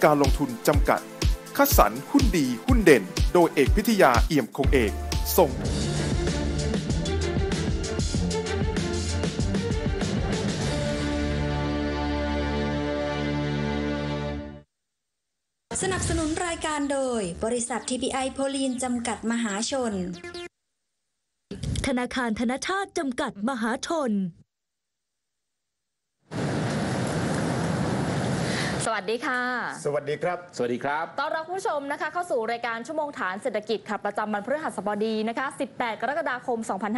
การลงทุนจำกัดคัดสรรหุ้นดีหุ้นเด่นโดยเอกพิทยาเอี่ยมคงเอกส่งสนับสนุนรายการโดยบริษัท TPI โพลีนจำกัดมหาชนธนาคารธนชาติจำกัดมหาชนสวัสดีค่ะสวัสดีครับสวัสดีครับต้อนรับผู้ชมนะคะเข้าสู่รายการชั่วโมงฐานเศรษฐกิจค่ะประจำวันพฤหัสบดีนะคะ18 กรกฎาคม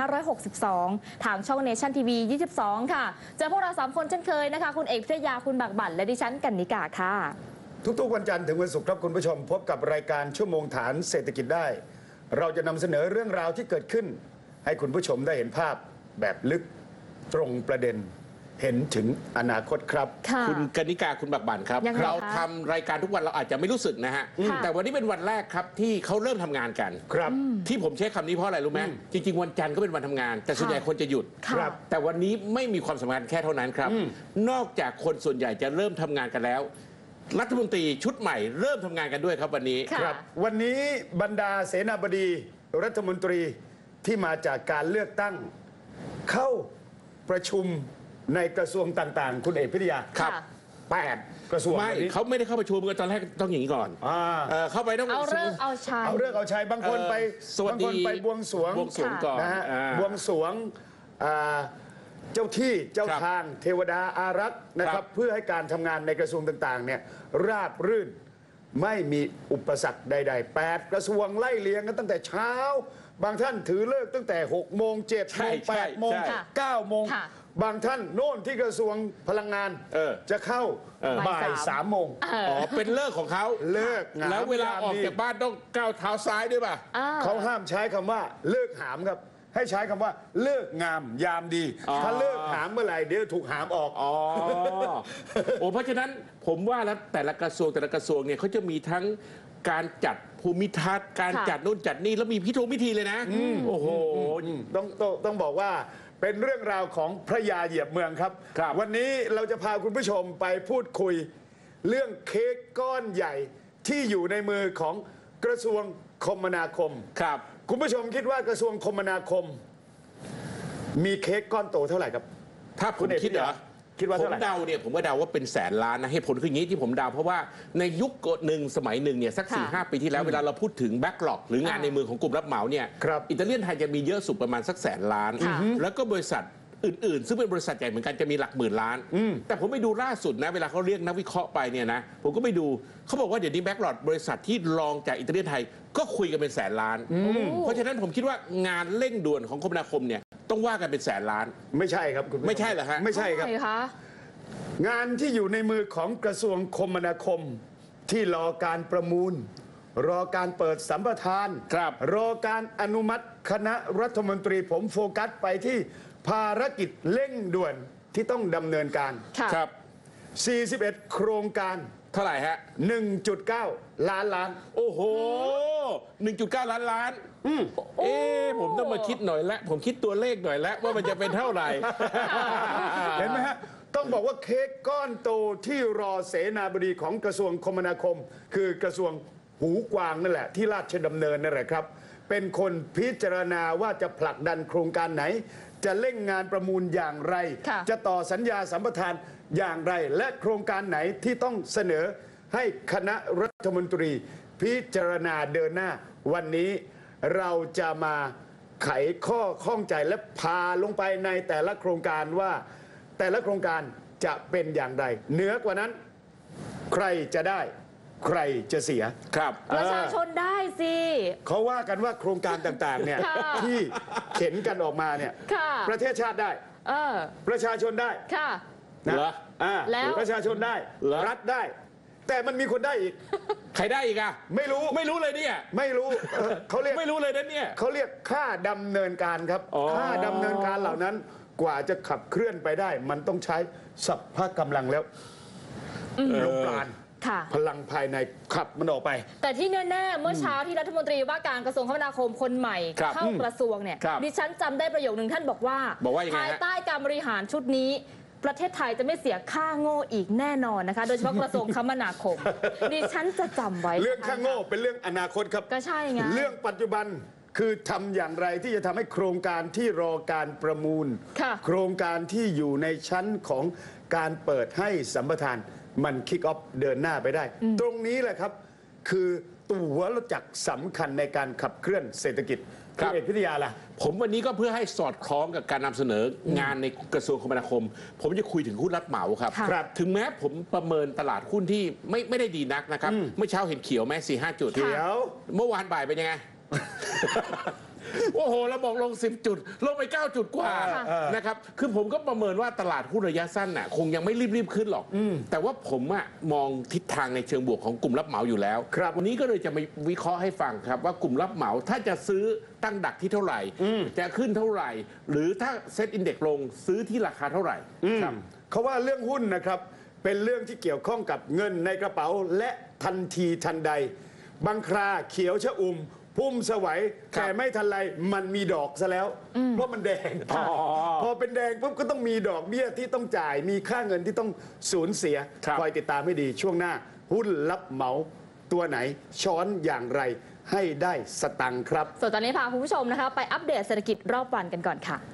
2562 ทางช่องเนชั่นทีวี 22 ค่ะเจอพวกเรา3 คนเช่นเคยนะคะคุณเอกพิทยาคุณบักบั่นและดิฉันกนิกาค่ะทุกๆวันจันทร์ถึงวันศุกร์ครับคุณผู้ชมพบกับรายการชั่วโมงฐานเศรษฐกิจได้เราจะนำเสนอเรื่องราวที่เกิดขึ้นให้คุณผู้ชมได้เห็นภาพแบบลึกตรงประเด็นเห็นถึงอนาคตครับคุณกนิกาคุณบักบั่นครับเราทำรายการทุกวันเราอาจจะไม่รู้สึกนะฮะแต่วันนี้เป็นวันแรกครับที่เขาเริ่มทำงานกันครับที่ผมใช้คำนี้เพราะอะไรรู้ไหมจริงๆวันจันทร์ก็เป็นวันทำงานแต่ส่วนใหญ่คนจะหยุดแต่วันนี้ไม่มีความสำคัญแค่เท่านั้นครับนอกจากคนส่วนใหญ่จะเริ่มทำงานกันแล้วรัฐมนตรีชุดใหม่เริ่มทำงานกันด้วยครับวันนี้ครับวันนี้บรรดาเสนาบดีรัฐมนตรีที่มาจากการเลือกตั้งเข้าประชุมในกระทรวงต่างๆคุณเอกพิทยาครับ 8 กระทรวงไม่เขาไม่ได้เข้าประชุมกันตอนแรกต้องอย่างนี้ก่อนเข้าไปต้องเอาเรื่องเอาชัยบางคนไปบวงสรวงก่อนนะฮะบวงสรวงเจ้าที่เจ้าทางเทวดาอารักษ์นะครับเพื่อให้การทำงานในกระทรวงต่างๆเนี่ยราบรื่นไม่มีอุปสรรคใดๆ8 กระทรวงไล่เลียงกันตั้งแต่เช้าบางท่านถือเลิกตั้งแต่6 โมง 7 โมง 8 โมง 9 โมงบางท่านโน่นที่กระทรวงพลังงานจะเข้าบ่าย 3 โมงเป็นเลิกของเขาเลิกแล้วเวลาออกจากบ้านต้องก้าวเท้าซ้ายด้วยป่ะเขาห้ามใช้คำว่าเลิกหามครับให้ใช้คำว่าเลิกงามยามดีถ้าเลิกหามเมื่อไหร่เดี๋ยวถูกหามออกเพราะฉะนั้นผมว่าแล้วแต่ละกระทรวงเนี่ยเขาจะมีทั้งการจัดภูมิทัศน์การจัดนู่นจัดนี่แล้วมีพิธีเลยนะโอ้โหต้องบอกว่าเป็นเรื่องราวของพระยาเหยียบเมืองครับวันนี้เราจะพาคุณผู้ชมไปพูดคุยเรื่องเค้กก้อนใหญ่ที่อยู่ในมือของกระทรวงคมนาคมครับคุณผู้ชมคิดว่ากระทรวงคมนาคมมีเค้กก้อนโตเท่าไหร่ครับถ้าคุณคิดเหรอคิดว่าผมเดาเนี่ยผมเดาว่าเป็นแสนล้านนะเหตุผลคืออย่างนี้ที่ผมเดาเพราะว่าในยุคหนึ่งสมัยหนึ่งเนี่ยสัก 4-5 ปีที่แล้วเวลาเราพูดถึงแบ็กหลอกหรืองานในมือของกลุ่มรับเหมาเนี่ยอิตาเลียนไทยจะมีเยอะสุดประมาณสักแสนล้านแล้วก็บริษัทอื่นๆซึ่งเป็นบริษัทใหญ่เหมือนกันจะมีหลักหมื่นล้านแต่ผมไปดูล่าสุดนะเวลาเขาเรียกนักวิเคราะห์ไปเนี่ยนะผมก็ไปดูเขาบอกว่าเดี๋ยวนี้แบ็กหลอกบริษัทที่รองจากอิตาเลียนไทยก็คุยกันเป็นแสนล้านเพราะฉะนั้นผมคิดว่างานเร่งด่วนของคมนาคมเนี่ยต้องว่ากันเป็นแสนล้านไม่ใช่ครับคุณไม่ใช่เหรอฮะไม่ใช่ครับงานที่อยู่ในมือของกระทรวงคมนาคมที่รอการประมูลรอการเปิดสัมปทานรอการอนุมัติคณะรัฐมนตรีผมโฟกัสไปที่ภารกิจเร่งด่วนที่ต้องดำเนินการครับ 41 โครงการเท่าไหร่ฮะ 1.9 ล้านล้านโอ้โห 1.9 ล้านล้านผมต้องมาคิดหน่อยละผมคิดตัวเลขหน่อยแล้วว่ามันจะเป็นเท่าไหร่เห็นไหมฮะต้องบอกว่าเค้กก้อนโตที่รอเสนาบดีของกระทรวงคมนาคมคือกระทรวงหูกวางนั่นแหละที่ราชดำเนินนั่นแหละครับเป็นคนพิจารณาว่าจะผลักดันโครงการไหนจะเร่งงานประมูลอย่างไรจะต่อสัญญาสัมปทานอย่างไรและโครงการไหนที่ต้องเสนอให้คณะรัฐมนตรีพิจารณาเดินหน้าวันนี้เราจะมาไขข้อข้องใจและพาลงไปในแต่ละโครงการว่าแต่ละโครงการจะเป็นอย่างไรเหนือกว่านั้นใครจะได้ใครจะเสียครับประชาชนได้สิเขาว่ากันว่าโครงการต่างๆเนี่ยที่เข็นกันออกมาเนี่ยประเทศชาติได้ประชาชนได้นะแล้วประชาชนได้รัฐได้แต่มันมีคนได้อีกใครได้อีกอะไม่รู้เลยเนี่ยไม่รู้เขาเรียกไม่รู้เลยนะเนี่ยเขาเรียกค่าดำเนินการครับค่าดำเนินการเหล่านั้นกว่าจะขับเคลื่อนไปได้มันต้องใช้สรรพกำลังแล้วลมปราณพลังภายในขับมันออกไปแต่ที่แน่ๆเมื่อเช้าที่รัฐมนตรีว่าการกระทรวงคมนาคมคนใหม่เข้ากระทรวงเนี่ยดิฉันจำได้ประโยคนึงท่านบอกว่าภายใต้การบริหารชุดนี้ประเทศไทยจะไม่เสียค่าโง่อีกแน่นอนนะคะโดยเฉพาะกระทรวงคมนาคม ดิฉันจะจำไว้เรื่องค่าโง่เป็นเรื่องอนาคตครับก็ใช่ไงเรื่องปัจจุบันคือทำอย่างไรที่จะทำให้โครงการที่รอการประมูลโครงการที่อยู่ในชั้นของการเปิดให้สัมปทานมันคิกออฟเดินหน้าไปได้ตรงนี้แหละครับคือตัวรถจักรสำคัญในการขับเคลื่อนเศรษฐกิจคุณเอกพิทยาล่ะผมวันนี้ก็เพื่อให้สอดคล้องกับการนำเสนองานในกระทรวงคมนาคมผมจะคุยถึงหุ้นรับเหมาครับถึงแม้ผมประเมินตลาดหุ้นที่ไม่ได้ดีนักนะครับเมื่อเช้าเห็นเขียวไหม4-5 จุดเมื่อวานบ่ายเป็นยังไง โอ้โหเราบอกลง10 จุดลงไป9 จุดกว่านะครับคือผมก็ประเมินว่าตลาดหุ้นระยะสั้นน่ะคงยังไม่รีบขึ้นหรอกแต่ว่าผมมองทิศทางในเชิงบวกของกลุ่มรับเหมาอยู่แล้ววันนี้ก็เลยจะมาวิเคราะห์ให้ฟังครับว่ากลุ่มรับเหมาถ้าจะซื้อตั้งดักที่เท่าไหร่จะขึ้นเท่าไหร่หรือถ้าเซ็ตอินเด็กซ์ลงซื้อที่ราคาเท่าไหร่เขาว่าเรื่องหุ้นนะครับเป็นเรื่องที่เกี่ยวข้องกับเงินในกระเป๋าและทันทีทันใดบางคราเขียวชะอุ่มพุ่มสวัยแต่ไม่ทันไรมันมีดอกซะแล้วเพราะมันแดงพอเป็นแดงปุ๊บก็ต้องมีดอกเบี้ยที่ต้องจ่ายมีค่าเงินที่ต้องสูญเสียคอยติดตามให้ดีช่วงหน้าหุ้นรับเหมาตัวไหนช้อนอย่างไรให้ได้สตังค์ครับส่วนตอนนี้พาคุณผู้ชมนะคะไปอัปเดตเศรษฐกิจรอบวันกันก่อนค่ะ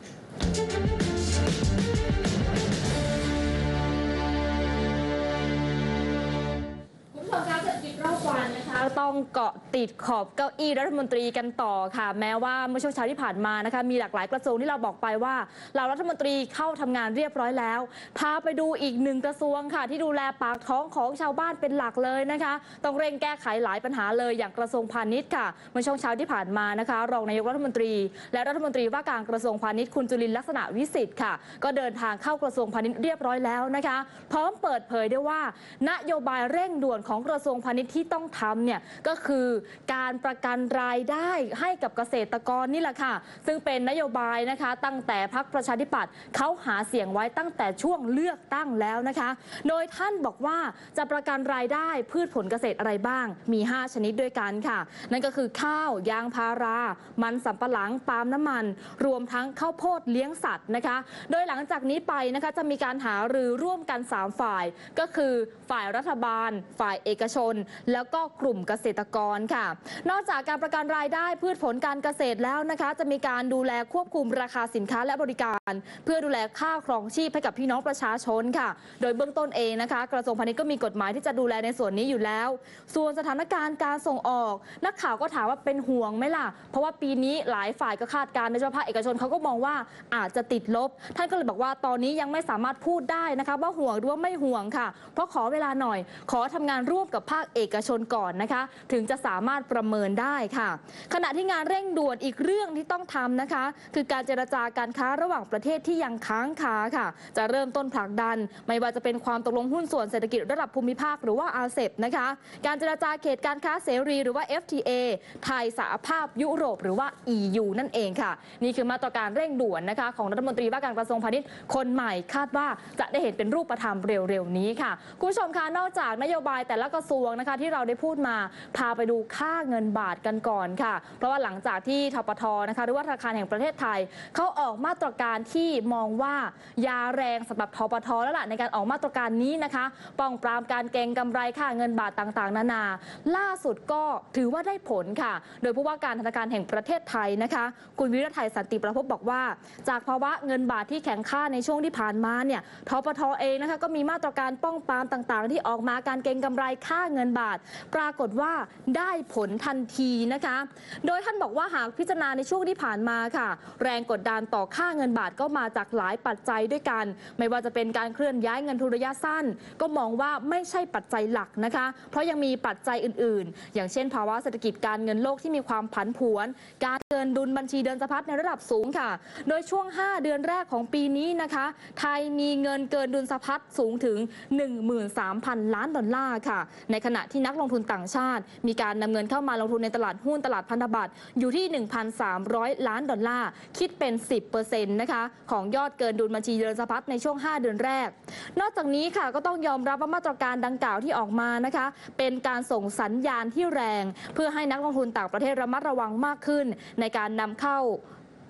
เศรษฐกิจรอบวันนะคะต้องเกาะติดขอบเก้าอี้รัฐมนตรีกันต่อค่ะแม้ว่าเมื่อช่วงเช้าที่ผ่านมานะคะมีหลากหลายกระทรวงที่เราบอกไปว่าเรารัฐมนตรีเข้าทำงานเรียบร้อยแล้วพาไปดูอีกหนึ่งกระทรวงค่ะที่ดูแลปากท้องของชาวบ้านเป็นหลักเลยนะคะต้องเร่งแก้ไขหลายปัญหาเลยอย่างกระทรวงพาณิชย์ค่ะเมื่อช่วงเช้าที่ผ่านมานะคะรองนายกรัฐมนตรีและรัฐมนตรีว่าการกระทรวงพาณิชย์คุณจุลินทร์ลักษณะวิสิทธิ์ค่ะก็เดินทางเข้ากระทรวงพาณิชย์เรียบร้อยแล้วนะคะพร้อมเปิดเผยได้ว่านโยบายเร่งด่วนของกระทรวงพาณิชย์ที่ต้องทำเนี่ยก็คือการประกันรายได้ให้กับเกษตรกรนี่แหละค่ะซึ่งเป็นนโยบายนะคะตั้งแต่พรรคประชาธิปัตย์เขาหาเสียงไว้ตั้งแต่ช่วงเลือกตั้งแล้วนะคะโดยท่านบอกว่าจะประกันรายได้พืชผลเกษตรอะไรบ้างมี5ชนิดด้วยกันค่ะนั่นก็คือข้าวยางพารามันสำปะหลังปาล์มน้ำมันรวมทั้งข้าวโพดเลี้ยงสัตว์นะคะโดยหลังจากนี้ไปนะคะจะมีการหารือร่วมกัน3ฝ่ายก็คือฝ่ายรัฐบาลฝ่ายเอกชนแล้วก็กลุ่มเกษตรกรค่ะนอกจากการประกันรายได้พืชผลการเกษตรแล้วนะคะจะมีการดูแลควบคุมราคาสินค้าและบริการเพื่อดูแลค่าครองชีพให้กับพี่น้องประชาชนค่ะโดยเบื้องต้นเองนะคะกระทรวงพาณิชย์ก็มีกฎหมายที่จะดูแลในส่วนนี้อยู่แล้วส่วนสถานการณ์การส่งออกนักข่าวก็ถามว่าเป็นห่วงไหมล่ะเพราะว่าปีนี้หลายฝ่ายก็คาดการณ์โดยเฉพาะภาคเอกชนเขาก็มองว่าอาจจะติดลบท่านก็เลยบอกว่าตอนนี้ยังไม่สามารถพูดได้นะคะว่าห่วงหรือว่าไม่ห่วงค่ะเพราะขอเวลาหน่อยขอทำงานร่วมกับภาคเอกชนก่อนนะคะถึงจะสามารถประเมินได้ค่ะขณะที่งานเร่งด่วนอีกเรื่องที่ต้องทำนะคะคือการเจรจาการค้าระหว่างประเทศที่ยังค้างคาค่ะจะเริ่มต้นผลักดันไม่ว่าจะเป็นความตกลงหุ้นส่วนเศรษฐกิจระดับภูมิภาคหรือว่าอาเซปนะคะการเจรจาเขตการค้าเสรีหรือว่า FTA ไทยสหภาพยุโรปหรือว่า EU นั่นเองค่ะนี่คือมาตรการเร่งด่วนนะคะของรัฐมนตรีว่าการกระทรวงพาณิชย์คนใหม่คาดว่าจะได้เห็นเป็นรูปธรรมเร็วๆนี้ค่ะคุณผู้ชมคะนอกจากนโยบายแต่ละกระทรวงนะคะที่เราได้พูดมาพาไปดูค่าเงินบาทกันก่อนค่ะเพราะว่าหลังจากที่ธปท.นะคะหรือว่าธนาคารแห่งประเทศไทยเขาออกมาตรการที่มองว่ายาแรงสำหรับธปท.แล้วล่ะในการออกมาตรการนี้นะคะป้องปรามการเก็งกำไรค่าเงินบาทต่างๆนานาล่าสุดก็ถือว่าได้ผลค่ะโดยผู้ว่าการธนาคารแห่งประเทศไทยนะคะคุณวิรไทยสันติประพบบอกว่าจากภาวะเงินบาทที่แข็งค่าในช่วงที่ผ่านมาเนี่ยธปท.เองนะคะก็มีมาตรการป้องปรามต่างๆที่ออกมาการเก็งกำไรค่าเงินบาทปรากฏว่าได้ผลทันทีนะคะโดยท่านบอกว่าหากพิจารณาในช่วงที่ผ่านมาค่ะแรงกดดันต่อค่าเงินบาทก็มาจากหลายปัจจัยด้วยกันไม่ว่าจะเป็นการเคลื่อนย้ายเงินทุนระยะสั้นก็มองว่าไม่ใช่ปัจจัยหลักนะคะเพราะยังมีปัจจัยอื่นๆอย่างเช่นภาวะเศรษฐกิจการเงินโลกที่มีความผันผวนการเกินดุลบัญชีเดินสะพัดในระดับสูงค่ะโดยช่วง5 เดือนแรกของปีนี้นะคะไทยมีเงินเกินดุลสะพัดสูงถึง 13,000 ล้านดอลลาร์ค่ะในขณะที่นักลงทุนต่างชาติมีการนำเงินเข้ามาลงทุนในตลาดหุ้นตลาดพันธบัตรอยู่ที่ 1,300 ล้านดอลลาร์คิดเป็น 10% นะคะของยอดเกินดุลบัญชีเดินสะพัดในช่วง5 เดือนแรกนอกจากนี้ค่ะก็ต้องยอมรับว่ามาตรการดังกล่าวที่ออกมานะคะเป็นการส่งสัญญาณที่แรงเพื่อให้นักลงทุนต่างประเทศระมัดระวังมากขึ้นในการนำเข้า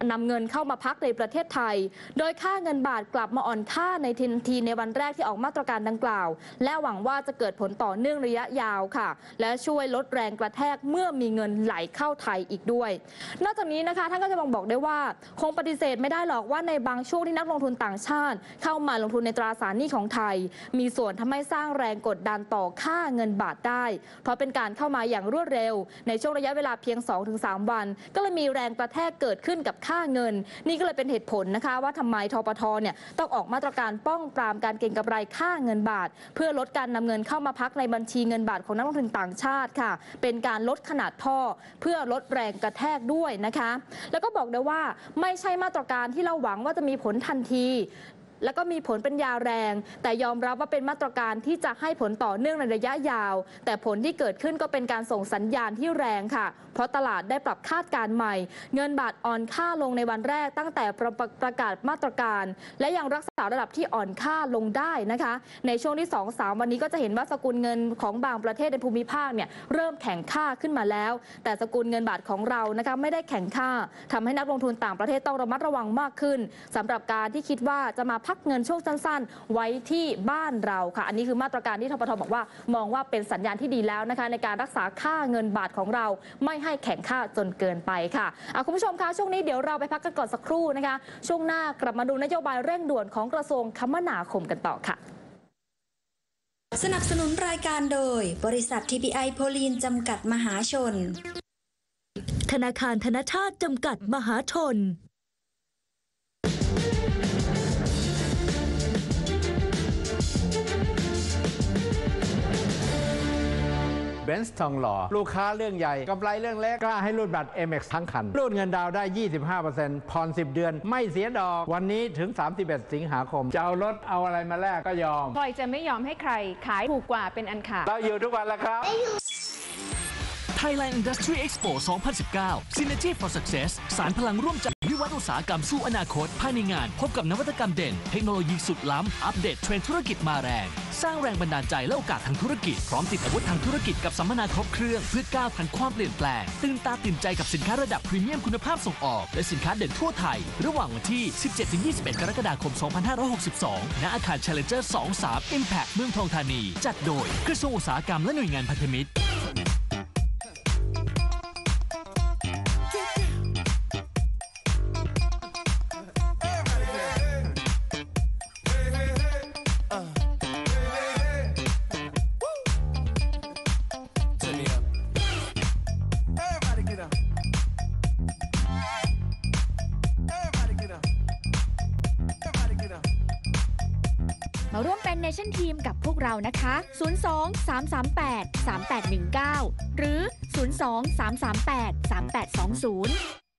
นำเงินเข้ามาพักในประเทศไทยโดยค่าเงินบาทกลับมาอ่อนค่าในทันทีในวันแรกที่ออกมาตรการดังกล่าวและหวังว่าจะเกิดผลต่อเนื่องระยะยาวค่ะและช่วยลดแรงกระแทกเมื่อมีเงินไหลเข้าไทยอีกด้วยนอกจากนี้นะคะท่านก็จะบอกได้ว่าคงปฏิเสธไม่ได้หรอกว่าในบางช่วงที่นักลงทุนต่างชาติเข้ามาลงทุนในตราสารหนี้ของไทยมีส่วนทำให้สร้างแรงกดดันต่อค่าเงินบาทได้เพราะเป็นการเข้ามาอย่างรวดเร็วในช่วงระยะเวลาเพียง 2-3 วันก็เลยมีแรงกระแทกเกิดขึ้นกับค่าเงินนี่ก็เลยเป็นเหตุผลนะคะว่าทำไมธปท.เนี่ยต้องออกมาตรการป้องปรามการเก็งกำไรค่าเงินบาทเพื่อลดการนำเงินเข้ามาพักในบัญชีเงินบาทของนักลงทุนต่างชาติค่ะเป็นการลดขนาดท่อเพื่อลดแรงกระแทกด้วยนะคะแล้วก็บอกได้ว่าไม่ใช่มาตรการที่เราหวังว่าจะมีผลทันทีแล้วก็มีผลเป็นยาแรงแต่ยอมรับว่าเป็นมาตรการที่จะให้ผลต่อเนื่องในระยะยาวแต่ผลที่เกิดขึ้นก็เป็นการส่งสัญญาณที่แรงค่ะเพราะตลาดได้ปรับคาดการณ์ใหม่เงินบาทอ่อนค่าลงในวันแรกตั้งแต่ประกาศมาตรการและยังรักษาระดับที่อ่อนค่าลงได้นะคะในช่วงที่ 2-3 วันนี้ก็จะเห็นว่าสกุลเงินของบางประเทศในภูมิภาคเนี่ยเริ่มแข็งค่าขึ้นมาแล้วแต่สกุลเงินบาทของเรานะคะไม่ได้แข็งค่าทำให้นักลงทุนต่างประเทศต้องระมัดระวังมากขึ้นสำหรับการที่คิดว่าจะมาพักเงินช่วงสั้นๆไว้ที่บ้านเราค่ะอันนี้คือมาตรการที่ธปท.บอกว่ามองว่าเป็นสัญญาณที่ดีแล้วนะคะในการรักษาค่าเงินบาทของเราไม่ให้แข็งค่าจนเกินไปค่ะคุณผู้ชมคะช่วงนี้เดี๋ยวเราไปพักกันก่อนสักครู่นะคะช่วงหน้ากลับมาดูนโยบายเร่งด่วนของกระทรวงคมนาคมกันต่อค่ะสนับสนุนรายการโดยบริษัท TPI โพลีนจำกัดมหาชนธนาคารธนชาติจำกัดมหาชนเบนซ์ทองหล่อลูกค้าเรื่องใหญ่กำไรเรื่องเล็กกล้าให้รูดบัตร Amex ทั้งคันรูดเงินดาวได้ 25% ผ่อน 10 เดือนไม่เสียดอกวันนี้ถึง 31 สิงหาคมจะเอารถเอาอะไรมาแลกก็ยอมพลอยจะไม่ยอมให้ใครขายถูกกว่าเป็นอันขาดเราอยู่ทุกวันแล้วครับ Thailand Industry Expo 2019 Synergy for Success สารพลังร่วมใจวิวัฒน์อุตสาหกรรมสู้อนาคตภายในงานพบกับนวัตกรรมเด่นเทคโนโลยีสุดล้ำอัปเดตเทรนด์ธุรกิจมาแรงสร้างแรงบันดาลใจและโอกาสทางธุรกิจพร้อมติดอาวุธทางธุรกิจกับสัมมนาครบเครื่องเพื่อก้าวทันความเปลี่ยนแปลงตื่นตาตื่นใจกับสินค้าระดับพรีเมียมคุณภาพส่งออกและสินค้าเด่นทั่วไทยระหว่างวันที่ 17-21 กรกฎาคม 2562 ณ อาคาร Challenger 23 Impact เมืองทองธานีจัดโดยกระทรวงอุตสาหกรรมและหน่วยงานพันธมิตรมาร่วมเป็นเนชั่นทีมกับพวกเรานะคะ 02-338-3819 หรือ 02-338-3820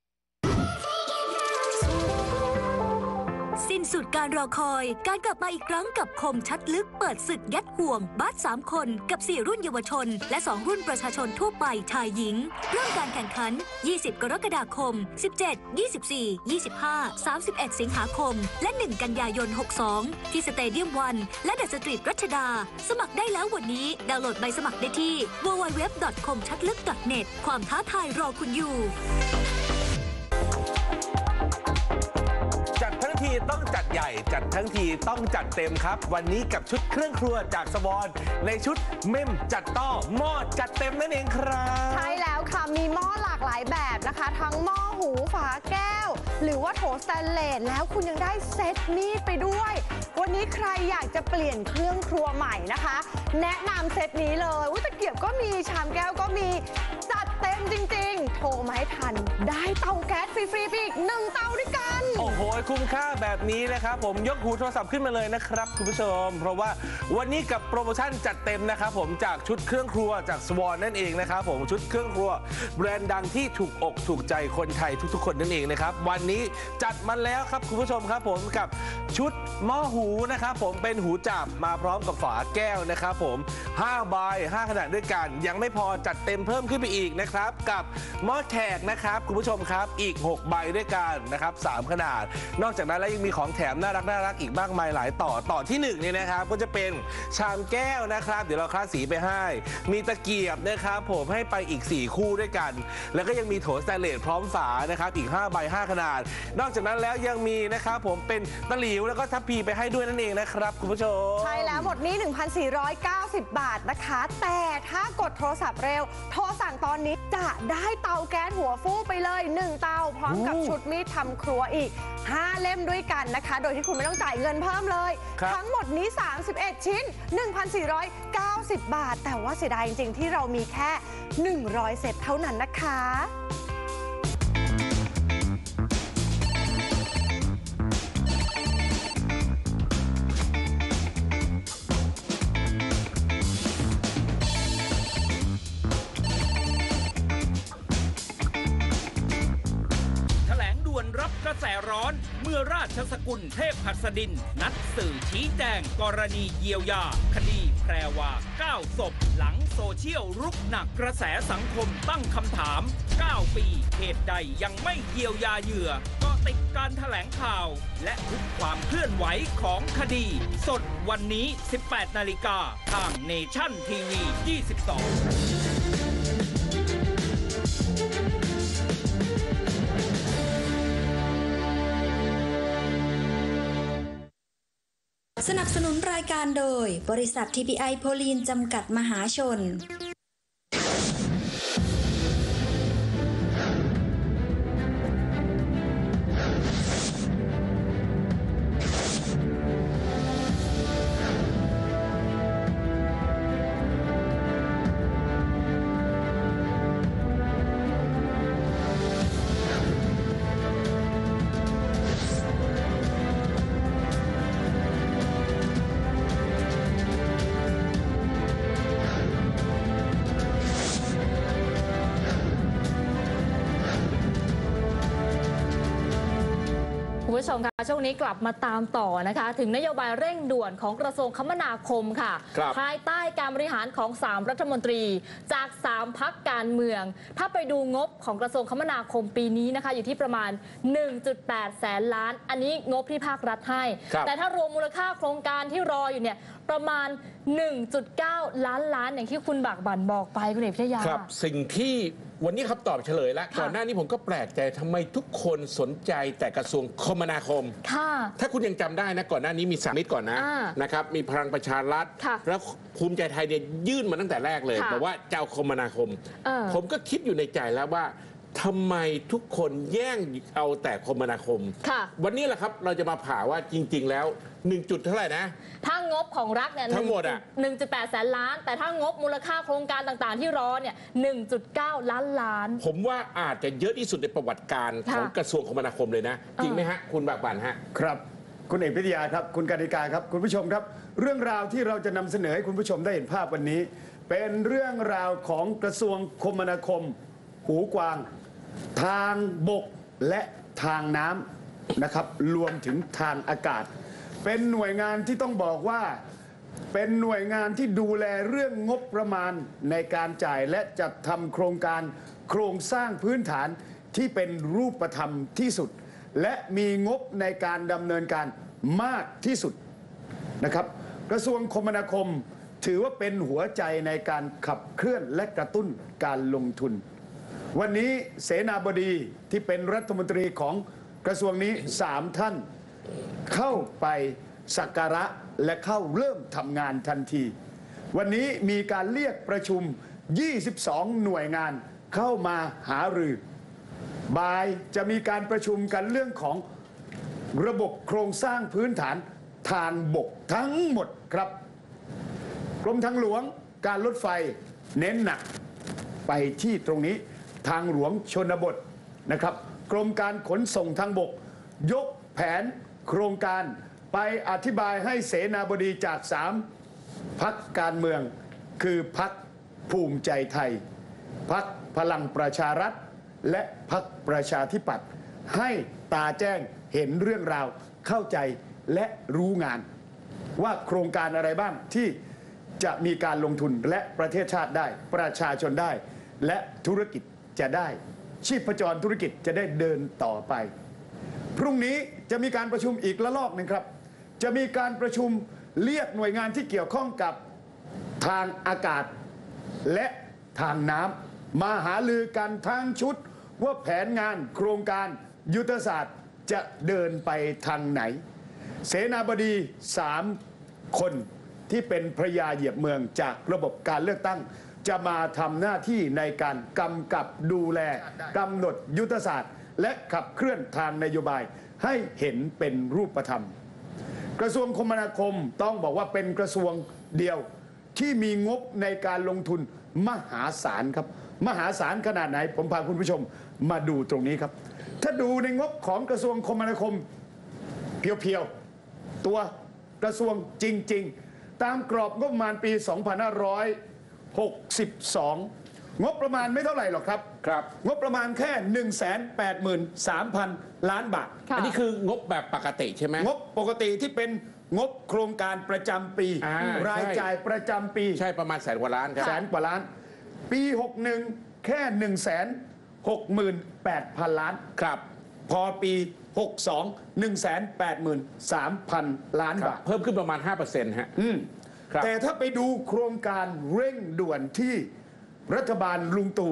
สิ้นสุดการรอคอยการกลับมาอีกครั้งกับคมชัดลึกเปิดศึกยัดห่วงบาส3 คนกับ4 รุ่นเยาวชนและ2 รุ่นประชาชนทั่วไปชายหญิงเริ่มการแข่งขัน20 กรกฎาคม17 24 25 31 สิงหาคมและ1 กันยายน 62ที่สเตเดียมวันและเดอะสตรีทรัชดาสมัครได้แล้ววันนี้ดาวน์โหลดใบสมัครได้ที่ www.komchatlyk.net ความท้าทายรอคุณอยู่จัดทั้งทีต้องจัดใหญ่จัดทั้งทีต้องจัดเต็มครับวันนี้กับชุดเครื่องครัวจากสวอนในชุดเมมจัดต้อหม้อจัดเต็มนั่นเองครับใช่แล้วค่ะมีหม้อหลากหลายแบบนะคะทั้งหม้อหูฝาแก้วหรือว่าโถสแตนเลสแล้วคุณยังได้เซตมีดไปด้วยวันนี้ใครอยากจะเปลี่ยนเครื่องครัวใหม่นะคะแนะนำเซตนี้เลยตะเกียบก็มีชามแก้วก็มีจัดเต็มจริงๆโทรมาให้ทันได้เตาแก๊สฟรีๆไปอีก1 เตาด้วยกันโอ้โหคุ้มค่าแบบนี้นะครับผมยกหูโทรศัพท์ขึ้นมาเลยนะครับคุณผู้ชมเพราะว่าวันนี้กับโปรโมชั่นจัดเต็มนะครับผมจากชุดเครื่องครัวจากสวอนนั่นเองนะครับผมชุดเครื่องครัวแบรนด์ดังที่ถูกอกถูกใจคนไทยทุกๆคนนั่นเองนะครับวันนี้จัดมาแล้วครับคุณผู้ชมครับผมกับชุดหม้อหูนะครับผมเป็นหูจับมาพร้อมกับฝาแก้วนะครับผม5 ใบ 5 ขนาดด้วยกันยังไม่พอจัดเต็มเพิ่มขึ้นไปอีกนะครับกับหม้อม้อแขกนะครับคุณผู้ชมครับอีก6ใบด้วยกันนะครับ3ขนาดนอกจากนั้นแล้วยังมีของแถมน่ารักอีกมากมายหลายต่อที่1เนี่ยนะครับก็จะเป็นชามแก้วนะครับเดี๋ยวเราคลาดสีไปให้มีตะเกียบนะครับผมให้ไปอีก4คู่ด้วยกันแล้วก็ยังมีโถสแตนเลสพร้อมฝานะครับอีก5ใบ5ขนาดนอกจากนั้นแล้วยังมีนะครับผมเป็นตะหลิวแล้วก็ทัพพีไปให้ด้วยนั่นเองนะครับคุณผู้ชมใช่แล้วหมดนี้ 1,490 บาทนะคะแต่ถ้ากดโทรศัพท์เร็วโทรสั่งตอนนี้จะได้เตาแก๊สหัวฟูไปเลย1เตาพร้อมกับชุดมีดทำครัวอีก5เล่มด้วยกันนะคะโดยที่คุณไม่ต้องจ่ายเงินเพิ่มเลยทั้งหมดนี้31ชิ้น 1,490 บาทแต่ว่าเสียดายจริงๆที่เรามีแค่100เซตเท่านั้นนะคะรับกระแสร้อนเมื่อราชสกุลเทพหัสดินนัดสื่อชี้แจงกรณีเยียวยาคดีแพรวา9 ศพหลังโซเชียลรุกหนักกระแสสังคมตั้งคำถาม9 ปีเหตุใดยังไม่เยียวยาเหยื่อก็ติดการแถลงข่าวและทุกความเคลื่อนไหวของคดีสดวันนี้ 18 นาฬิกาทางเนชั่นทีวี 22 สนับสนุนรายการโดยบริษัท TPI โพลีนจำกัดมหาชนคุณผู้ชมคะช่วงนี้กลับมาตามต่อนะคะถึงนโยบายเร่งด่วนของกระทรวงคมนาคมค่ะภายใต้การบริหารของ3รัฐมนตรีจาก3พรรคการเมืองถ้าไปดูงบของกระทรวงคมนาคมปีนี้นะคะอยู่ที่ประมาณ 1.8 แสนล้านอันนี้งบที่ภาครัฐให้แต่ถ้ารวมมูลค่าโครงการที่รออยู่เนี่ยประมาณ 1.9 ล้านอย่างที่คุณบากบั่นบอกไปคุณเอกพิทยาครับสิ่งที่วันนี้คำตอบเฉลยแล้วก่อนหน้านี้ผมก็แปลกใจทำไมทุกคนสนใจแต่กระทรวงคมนาคมถ้าคุณยังจำได้นะก่อนหน้านี้มี3 มิตรก่อนนะครับมีพลังประชารัฐแล้วภูมิใจไทยเนี่ยยื่นมาตั้งแต่แรกเลยบอกว่าเจ้าคมนาคมผมก็คิดอยู่ในใจแล้วว่าทำไมทุกคนแย่งเอาแต่คมนาคมวันนี้แหละครับเราจะมาผ่าว่าจริงๆแล้ว1 จุดเท่าไหร่นะถ้างบของรัฐเนี่ยทั้งหมด 1.8 แสนล้านแต่ถ้างบมูลค่าโครงการต่างๆที่รอเนี่ย 1.9 ล้านผมว่าอาจจะเยอะที่สุดในประวัติการของกระทรวงคมนาคมเลยนะจริงไหมฮะคุณบากบั่นฮะครับคุณเอกพิทยาครับคุณกนิกาครับคุณผู้ชมครับเรื่องราวที่เราจะนำเสนอให้คุณผู้ชมได้เห็นภาพวันนี้เป็นเรื่องราวของกระทรวงคมนาคมหูกวางทางบกและทางน้ำนะครับรวมถึงทางอากาศเป็นหน่วยงานที่ต้องบอกว่าเป็นหน่วยงานที่ดูแลเรื่องงบประมาณในการจ่ายและจัดทำโครงการโครงสร้างพื้นฐานที่เป็นรูปธรรมที่สุดและมีงบในการดำเนินการมากที่สุดนะครับกระทรวงคมนาคมถือว่าเป็นหัวใจในการขับเคลื่อนและกระตุ้นการลงทุนวันนี้เสนาบดีที่เป็นรัฐมนตรีของกระทรวงนี้3 ท่านเข้าไปสักการะและเข้าเริ่มทำงานทันทีวันนี้มีการเรียกประชุม22 หน่วยงานเข้ามาหารือบ่ายจะมีการประชุมกันเรื่องของระบบโครงสร้างพื้นฐานทางบกทั้งหมดครับกรมทางหลวงการรถไฟเน้นหนักไปที่ตรงนี้ทางหลวงชนบทนะครับกรมการขนส่งทางบกยกแผนโครงการไปอธิบายให้เสนาบดีจาก3 พรรคการเมืองคือพรรคภูมิใจไทยพรรคพลังประชารัฐและพรรคประชาธิปัตย์ให้ตาแจ้งเห็นเรื่องราวเข้าใจและรู้งานว่าโครงการอะไรบ้างที่จะมีการลงทุนและประเทศชาติได้ประชาชนได้และธุรกิจจะได้ชีพจรธุรกิจจะได้เดินต่อไปพรุ่งนี้จะมีการประชุมอีกระลอกหนึ่งครับจะมีการประชุมเรียกหน่วยงานที่เกี่ยวข้องกับทางอากาศและทางน้ำมาหารือกันทั้งชุดว่าแผนงานโครงการยุทธศาสตร์จะเดินไปทางไหนเสนาบดี3 คนที่เป็นพระยาเหยียบเมืองจากระบบการเลือกตั้งจะมาทำหน้าที่ในการกำกับดูแลกำหนดยุทธศาสตร์และขับเคลื่อนทางนโยบายให้เห็นเป็นรูปธรรมกระทรวงคมนาคมต้องบอกว่าเป็นกระทรวงเดียวที่มีงบในการลงทุนมหาศาลครับมหาศาลขนาดไหนผมพาคุณผู้ชมมาดูตรงนี้ครับถ้าดูในงบของกระทรวงคมนาคมเพียวๆตัวกระทรวงจริงๆตามกรอบงบประมาณปี 2562 งบประมาณไม่เท่าไหร่หรอกครับงบประมาณแค่ 183,000 ล้านบาทอันนี้คืองบแบบปกติใช่ไหมงบปกติที่เป็นงบโครงการประจำปีรายจ่ายประจำปีใช่ประมาณ100,000 กว่าล้านครับ 100,000 กว่าล้านปี 61 แค่ 168,000 ล้านครับพอปี 62 183,000 ล้านบาทเพิ่มขึ้นประมาณ 5% ฮะแต่ถ้าไปดูโครงการเร่งด่วนที่รัฐบาลลุงตู่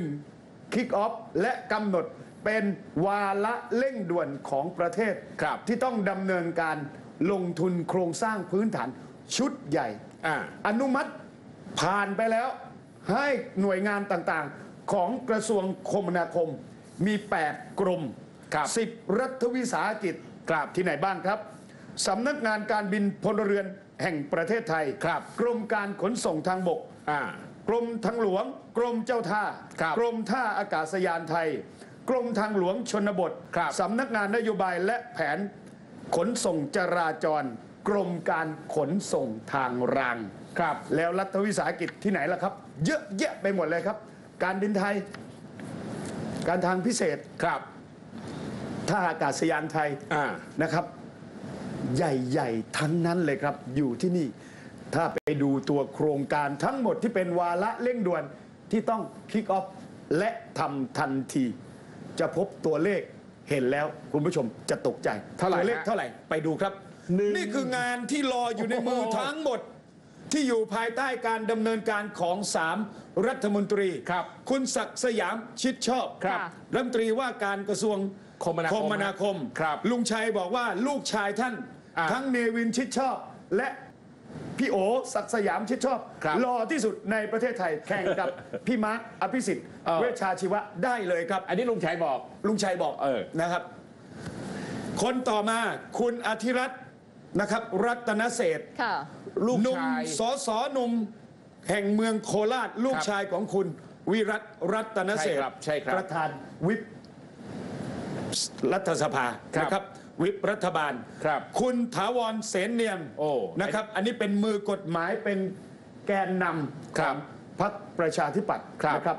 1คิกออฟและกำหนดเป็นวาระเร่งด่วนของประเทศที่ต้องดำเนินการลงทุนโครงสร้างพื้นฐานชุดใหญ่อนุมัติผ่านไปแล้วให้หน่วยงานต่างๆของกระทรวงคมนาคมมี8 กรม10 รัฐวิสาหกิจที่ไหนบ้างครับสำนักงานการบินพลเรือนแห่งประเทศไทยกรมการขนส่งทางบกกรมทางหลวงกรมเจ้าท่ากรมท่าอากาศยานไทยกรมทางหลวงชนบทสำนักงานนโยบายและแผนขนส่งจราจรกรมการขนส่งทางรางแล้วรัฐวิสาหกิจที่ไหนล่ะครับเยอะแยะไปหมดเลยครับการบินไทยการทางพิเศษท่าอากาศยานไทยนะครับใหญ่ๆทั้งนั้นเลยครับอยู่ที่นี่ถ้าไปดูตัวโครงการทั้งหมดที่เป็นวาระเร่งด่วนที่ต้องคิกออฟและทำทันทีจะพบตัวเลขเห็นแล้วคุณผู้ชมจะตกใจตัวเลขเท่าไหร่ไปดูครับนี่คืองานที่รออยู่ในมือทั้งหมดที่อยู่ภายใต้การดำเนินการของ3 รัฐมนตรีคุณศักดิ์สยามชิดชอบรัฐมนตรีว่าการกระทรวงคมนาคมลุงชัยบอกว่าลูกชายท่านทั้งเนวินชิดชอบและพี่โอศักดิ์สยามชิดชอบหล่อที่สุดในประเทศไทยแข่งกับพี่มาร์คอภิสิทธิ์เวชชาชีวะได้เลยครับอันนี้ลุงชัยบอกนะครับคนต่อมาคุณอธิรัตน์นะครับรัตนเศรษฐ์ลูกหนุ่มสสหนุ่มแห่งเมืองโคราชลูกชายของคุณวิรัตรัตนเศรษฐ์ประธานวิปรัฐสภานะครับวิปรัฐบาลคุณถาวรเสนเนียมนะครับอันนี้เป็นมือกฎหมายเป็นแกนนำของพรรคประชาธิปัตย์นะครับ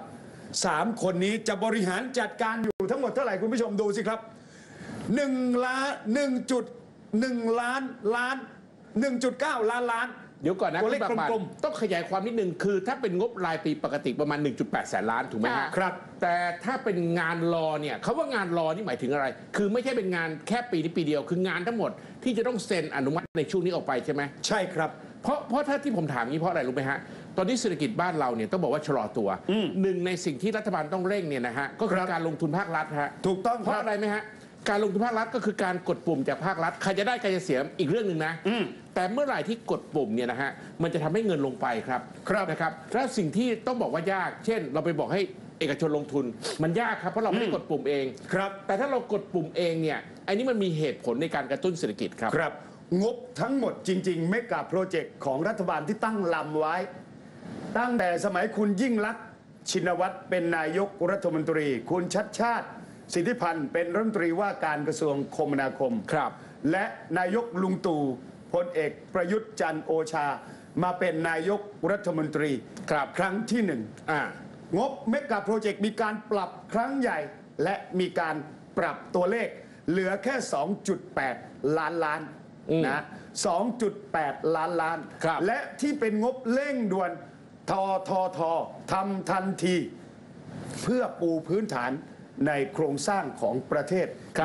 3 คนนี้จะบริหารจัดการอยู่ทั้งหมดเท่าไหร่คุณผู้ชมดูสิครับ1.1 ล้านล้าน 1.9 ล้านเดี๋ยวก่อนนะคุณประมาณต้องขยายความนิดนึงคือถ้าเป็นงบรายปีปกติประมาณ 1.8 แสนล้านถูกไหมฮะครับแต่ถ้าเป็นงานรอเนี่ยเขาว่างานรอนี่หมายถึงอะไรคือไม่ใช่เป็นงานแค่ปีนี้ปีเดียวคืองานทั้งหมดที่จะต้องเซ็นอนุมัติในช่วงนี้ออกไปใช่ไหมใช่ครับเพราะถ้าที่ผมถามนี้เพราะอะไรรู้ไหมฮะตอนนี้เศรษฐกิจบ้านเราเนี่ยต้องบอกว่าชะลอตัวหนึ่งในสิ่งที่รัฐบาลต้องเร่งเนี่ยนะฮะก็คือการลงทุนภาครัฐฮะถูกต้องเพราะอะไรไหมฮะการลงทุนภาครัฐก็คือการกดปุ่มจากภาครัฐใครจะได้ใครจะเสียอีกเรื่องหนึ่งนะแต่เมื่อไหร่ที่กดปุ่มเนี่ยนะฮะมันจะทำให้เงินลงไปครับนะครับแล้วสิ่งที่ต้องบอกว่ายากเช่นเราไปบอกให้เอกชนลงทุนมันยากครับเพราะเราไม่ได้กดปุ่มเองครับแต่ถ้าเรากดปุ่มเองเนี่ยอันนี้มันมีเหตุผลในการกระตุ้นเศรษฐกิจครับงบทั้งหมดจริงๆเมกะโปรเจกต์ของรัฐบาลที่ตั้งลำไว้ตั้งแต่สมัยคุณยิ่งลักษณ์ชินวัตรเป็นนายกรัฐมนตรีคุณชัดชาติสิทธิพันธ์เป็นรัฐมนตรีว่าการกระทรวงคมนาคมและนายกลุงตู่พลเอกประยุทธ์จันทร์โอชามาเป็นนายกรัฐมนตรีครั้งที่1งบเมกะโปรเจกต์มีการปรับครั้งใหญ่และมีการปรับตัวเลขเหลือแค่ 2.8 ล้านล้านนะ 2.8 ล้านล้านและที่เป็นงบเร่งด่วนททททำทันทีเพื่อปูพื้นฐานในโครงสร้างของประเทศ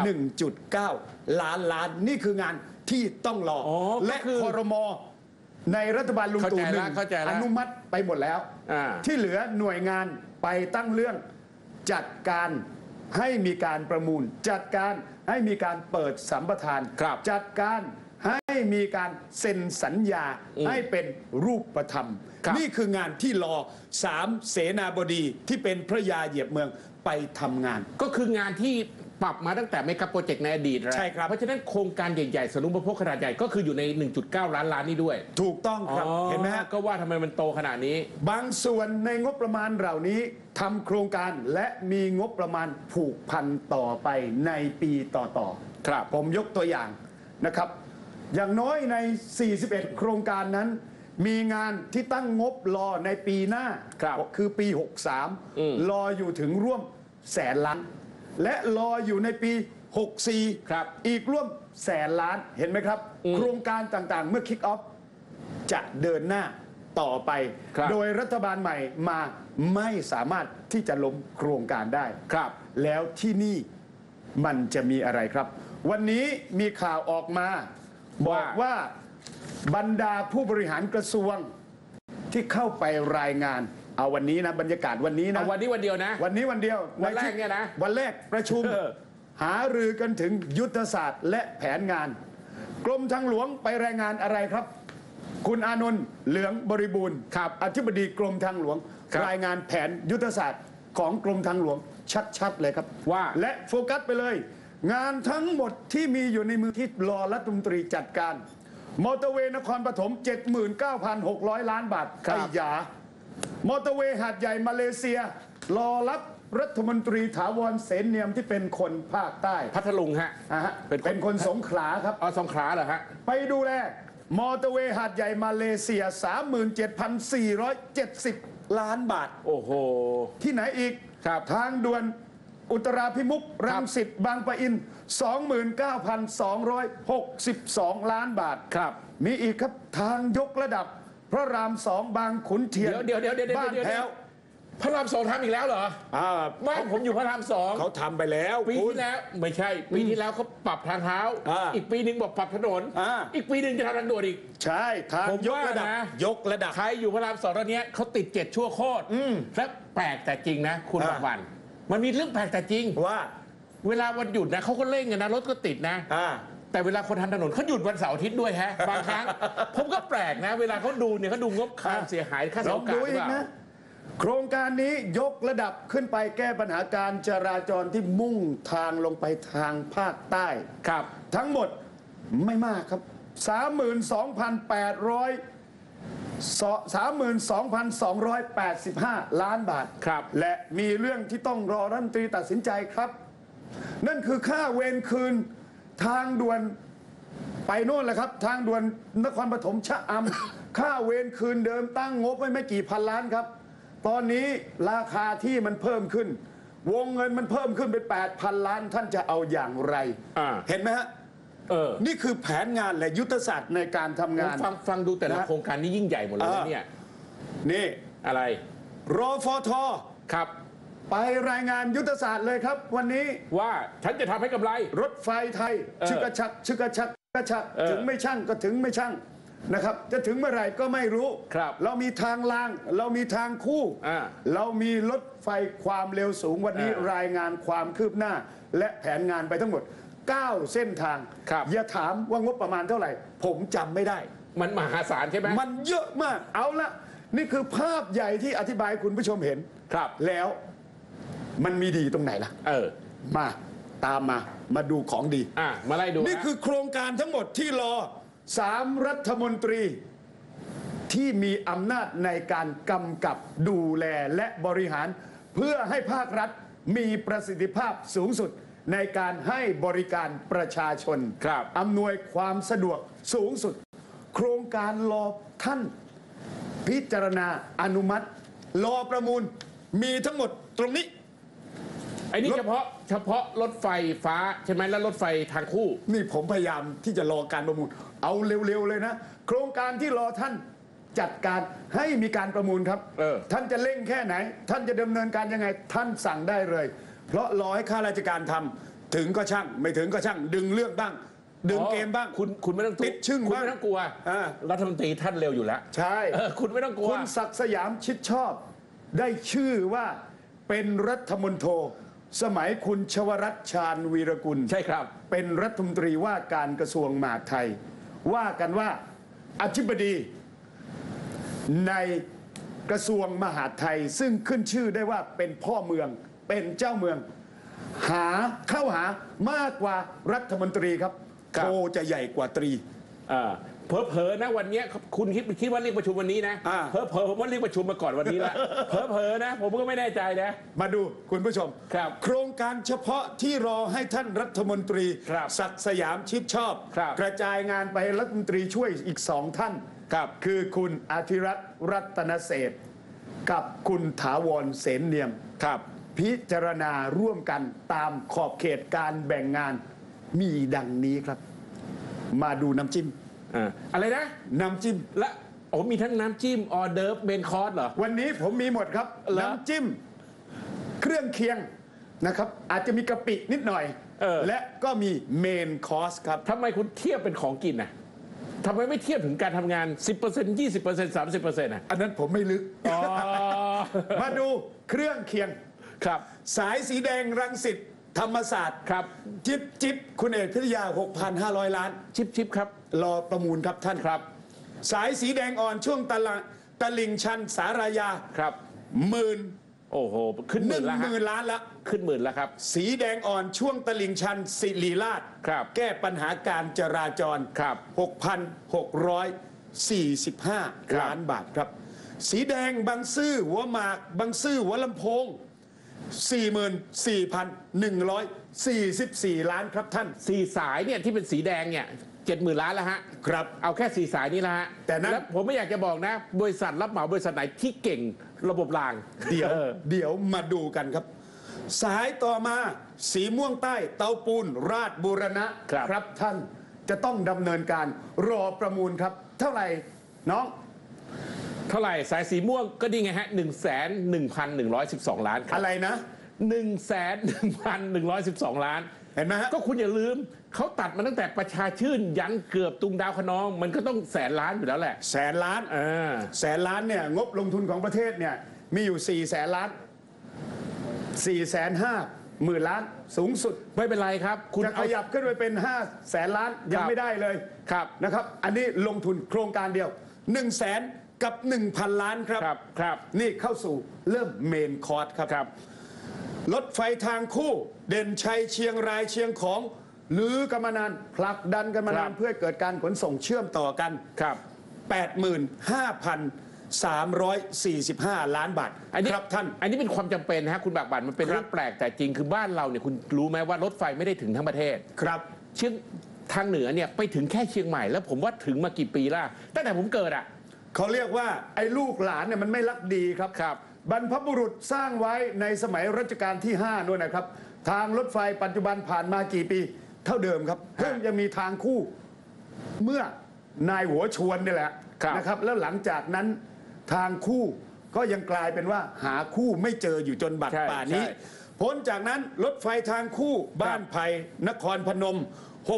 1.9 ล้านล้านนี่คืองานที่ต้องรอและครม.ในรัฐบาลลุงตู่หนึ่งอนุมัติไปหมดแล้วที่เหลือหน่วยงานไปตั้งเรื่องจัดการให้มีการประมูลจัดการให้มีการเปิดสัมปทานจัดการให้มีการเซ็นสัญญาให้เป็นรูปธรรมนี่คืองานที่รอ3เสนาบดีที่เป็นพระยาเหยียบเมืองไปทำงานก็คืองานที่ปรับมาตั้งแต่เมกะโปรเจกต์ในอดีตใช่ครับเพราะฉะนั้นโครงการใหญ่ๆสาธารณูปโภคขนาดใหญ่ก็คืออยู่ใน 1.9 ล้านล้านนี่ด้วยถูกต้องครับเห็นไหมฮะก็ว่าทำไมมันโตขนาดนี้บางส่วนในงบประมาณเหล่านี้ทำโครงการและมีงบประมาณผูกพันต่อไปในปีต่อๆครับผมยกตัวอย่างนะครับอย่างน้อยใน 41 โครงการนั้นมีงานที่ตั้งงบรอในปีหน้าคือปี 63รออยู่ถึงร่วมแสนล้านและรออยู่ในปี 64อีกร่วมแสนล้านเห็นไหมครับโครงการต่างๆเมื่อคิกออฟจะเดินหน้าต่อไปโดยรัฐบาลใหม่มาไม่สามารถที่จะล้มโครงการได้แล้วที่นี่มันจะมีอะไรครับวันนี้มีข่าวออกมาบอกว่าบรรดาผู้บริหารกระทรวงที่เข้าไปรายงานเอาวันนี้นะบรรยากาศวันนี้นะวันนี้วันเดียวนะวันนี้วันเดียววันแรกเนี่ยนะวันแรกประชุมหารือกันถึงยุทธศาสตร์และแผนงานกรมทางหลวงไปรายงานอะไรครับคุณอานนท์เหลืองบริบูรณ์อธิบดีกรมทางหลวงรายงานแผนยุทธศาสตร์ของกรมทางหลวงชัดๆเลยครับว่าและโฟกัสไปเลยงานทั้งหมดที่มีอยู่ในมือที่รอรัฐมนตรีจัดการมอเตอร์เวย์นครปฐม 79,600 ล้านบาทไอ้ยามอเตอร์เวย์หาดใหญ่มาเลเซียรอรับรัฐมนตรีถาวรเสนเนียมที่เป็นคนภาคใต้พัทลุงฮะเป็นคนสงขลาครับสงขลาเหรอฮะไปดูแลมอเตอร์เวย์หาดใหญ่มาเลเซีย 37,470 ล้านบาทโอ้โหที่ไหนอีกทางด่วนอุตราพิมุขรังสิตบางปะอิน 29,262 ล้านบาทมีอีกครับทางยกระดับพระราม2บางขุนเทียนเดี๋ยวบ้านแพ้วพระราม2ทำอีกแล้วเหรอบ้านผมอยู่พระราม2 เขาทำไปแล้วปีที่แล้วไม่ใช่ปีที่แล้วเขาปรับทางเท้าอีกปีหนึ่งบอกปรับถนนอีกปีหนึ่งจะทำทางด่วนอีกใช่ทางยกระดับยกระดับใครอยู่พระราม2ตอนนี้เขาติด7ชั่วโคตรและแปลกแต่จริงนะคุณประวันมันมีเรื่องแปลกแต่จริงว่าเวลาวันหยุดนะเขาก็เร่งกันนะรถก็ติดนะแต่เวลาคนทำถนนเขาหยุดวันเสาร์อาทิตย์ด้วยฮะบางครั้งผมก็แปลกนะเวลาเขาดูเนี่ยเขาดูงบความเสียหายค่าเสียโอกาสหรือเปล่าโครงการนี้ยกระดับขึ้นไปแก้ปัญหาการจราจรที่มุ่งทางลงไปทางภาคใต้ทั้งหมดไม่มากครับ 32,285 ล้านบาทและมีเรื่องที่ต้องรอรัฐมนตรีตัดสินใจครับนั่นคือค่าเวรคืนทางด่วนไปโน่นแหละครับทางด่วนนครปฐมชะอำค่าเวรคืนเดิมตั้งงบไว้ไม่กี่พันล้านครับตอนนี้ราคาที่มันเพิ่มขึ้นวงเงินมันเพิ่มขึ้นเป็น 8,000 ล้านท่านจะเอาอย่างไรเห็นไหมฮะนี่คือแผนงานและยุทธศาสตร์ในการทำงานฟังดูแต่ละโครงการนี้ยิ่งใหญ่หมดเลยเนี่ยนี่อะไรรฟท. ครับไปรายงานยุทธศาสตร์เลยครับวันนี้ว่าฉันจะทำให้กำไรรถไฟไทยชึกกระชักชึกกระชักกระชักถึงไม่ช่างก็ถึงไม่ช่างนะครับจะถึงเมื่อไหร่ก็ไม่รู้เรามีทางรางเรามีทางคู่เรามีรถไฟความเร็วสูงวันนี้รายงานความคืบหน้าและแผนงานไปทั้งหมด9 เส้นทางอย่าถามว่างบประมาณเท่าไหร่ผมจำไม่ได้มันมหาศาลใช่ไหมมันเยอะมากเอาละนี่คือภาพใหญ่ที่อธิบายคุณผู้ชมเห็นแล้วมันมีดีตรงไหนล่ะมาตามมาดูของดีมาไล่ดูนี่คือโครงการทั้งหมดที่รอ3 รัฐมนตรีที่มีอำนาจในการกำกับดูแลและบริหารเพื่อให้ภาครัฐมีประสิทธิภาพสูงสุดในการให้บริการประชาชนอำนวยความสะดวกสูงสุดโครงการรอท่านพิจารณาอนุมัติรอประมูลมีทั้งหมดตรงนี้ไอ้นี่เฉพาะรถไฟฟ้าใช่ไหมแล้วรถไฟทางคู่นี่ผมพยายามที่จะรอการประมูลเอาเร็วๆเลยนะโครงการที่รอท่านจัดการให้มีการประมูลครับท่านจะเร่งแค่ไหนท่านจะดำเนินการยังไงท่านสั่งได้เลยเพราะรอให้ข้าราชการทำถึงก็ช่างไม่ถึงก็ช่างดึงเรื่องบ้างดึงเกมบ้างคุณไม่ต้องติดชึ่งบ้างคุณไม่ต้องกลัวรัฐมนตรีท่านเร็วอยู่แล้วใช่คุณไม่ต้องกลัวคุณศักดิ์สยามชิดชอบได้ชื่อว่าเป็นรัฐมนตรีสมัยคุณชวรัตน์ชาญวีรกุลใช่ครับเป็นรัฐมนตรีว่าการกระทรวงมหาดไทยว่ากันว่าอธิบดีในกระทรวงมหาดไทยซึ่งขึ้นชื่อได้ว่าเป็นพ่อเมืองเป็นเจ้าเมืองเข้าหามากกว่ารัฐมนตรีครับโตจะใหญ่กว่าตรีเผลอๆนะวันนี้คุณคิดว่าเรียกประชุมวันนี้นะเผลอผมว่าเรียกประชุมมาก่อนวันนี้ละเผลอๆนะผมก็ไม่แน่ใจนะมาดูคุณผู้ชมโครงการเฉพาะที่รอให้ท่านรัฐมนตรีศักดิ์สยามชิดชอบกระจายงานไปรัฐมนตรีช่วยอีก2 ท่านคือคุณอาธิรัตน์รัตนเศรษฐ์กับคุณถาวรเสนเนียมพิจารณาร่วมกันตามขอบเขตการแบ่งงานมีดังนี้ครับมาดูน้ำจิ้มอะไรนะน้ำจิ้มและมีทั้งน้ำจิ้มออเดิร์ฟเมนคอร์สเหรอวันนี้ผมมีหมดครับน้ำจิ้มเครื่องเคียงนะครับอาจจะมีกะปินิดหน่อยและก็มีเมนคอร์สครับทำไมคุณเทียบเป็นของกินนะทำไมไม่เทียบถึงการทำงาน 10% 20% 30% อันนั้นผมไม่ลึกมาดูเครื่องเคียงครับสายสีแดงรังสิตธรรมศาสตร์ครับจิ๊บคุณเอกพิทยา 6,500 ล้านจิ๊บครับรอประมูลครับท่านครับสายสีแดงอ่อนช่วงตลิ่งชันสารายาครับ 10,000 โอ้โหขึ้น 10,000 ล้านแล้วขึ้น10,000แล้วครับสีแดงอ่อนช่วงตลิ่งชันศิริราชแก้ปัญหาการจราจรครับ 6,645 ล้านบาทครับสีแดงบางซื่อหัวหมากบางซื่อหัวลำโพง44,144 ล้านครับท่าน 4 สายเนี่ยที่เป็นสีแดงเนี่ย70,000 ล้านแล้วฮะครับเอาแค่4 สายนี้ละฮะแต่นั้นผมไม่อยากจะบอกนะบริษัทรับเหมาบริษัทไหนที่เก่งระบบรางเดี๋ยวมาดูกันครับสายต่อมาสีม่วงใต้เตาปูนราชบูรณะครับท่านจะต้องดำเนินการรอประมูลครับเท่าไหร่น้องเท่าไหร่สายสีม่วงก็ดีไงฮะ1,112 ล้านอะไรนะ 1,112 ล้านเห็นไหมฮะก็คุณอย่าลืมเขาตัดมาตั้งแต่ประชาชื่นยันเกือบตุงดาวคะนองมันก็ต้อง100,000 ล้านอยู่แล้วแหละ 100,000 ล้าน100,000 ล้านเนี่ยงบลงทุนของประเทศเนี่ยมีอยู่400,000 ล้าน450,000 ล้านสูงสุดไม่เป็นไรครับคุณจะขยับขึ้นไปเป็น500,000 ล้านยังไม่ได้เลยนะครับอันนี้ลงทุนโครงการเดียว100,000 กับ 1,000 ล้านครับนี่เข้าสู่เริ่มเมนคอร์สครับรถไฟทางคู่เด่นชัยเชียงรายเชียงของหรือกันมานานผลักดันกันมานานเพื่อเกิดการขนส่งเชื่อมต่อกัน85,345 ล้านบาทครับท่านอันนี้เป็นความจำเป็นนะฮะคุณบากบั่นมันเป็นเรื่องแปลกแต่จริงคือบ้านเราเนี่ยคุณรู้ไหมว่ารถไฟไม่ได้ถึงทั้งประเทศครับเชียงทางเหนือเนี่ยไปถึงแค่เชียงใหม่แล้วผมว่าถึงมากี่ปีแล้วตั้งแต่ผมเกิดเขาเรียกว่าไอ้ลูกหลานเนี่ยมันไม่รักดีครับบรรพบุรุษสร้างไว้ในสมัยรัชกาลที่5ด้วยนะครับทางรถไฟปัจจุบันผ่านมากี่ปีเท่าเดิมครับเพิ่งจะมีทางคู่เมื่อนายหัวชวนนี่แหละนะครับแล้วหลังจากนั้นทางคู่ก็ยังกลายเป็นว่าหาคู่ไม่เจออยู่จนบัดป่านนี้พ้นจากนั้นรถไฟทางคู่บ้านไผ่นครพนม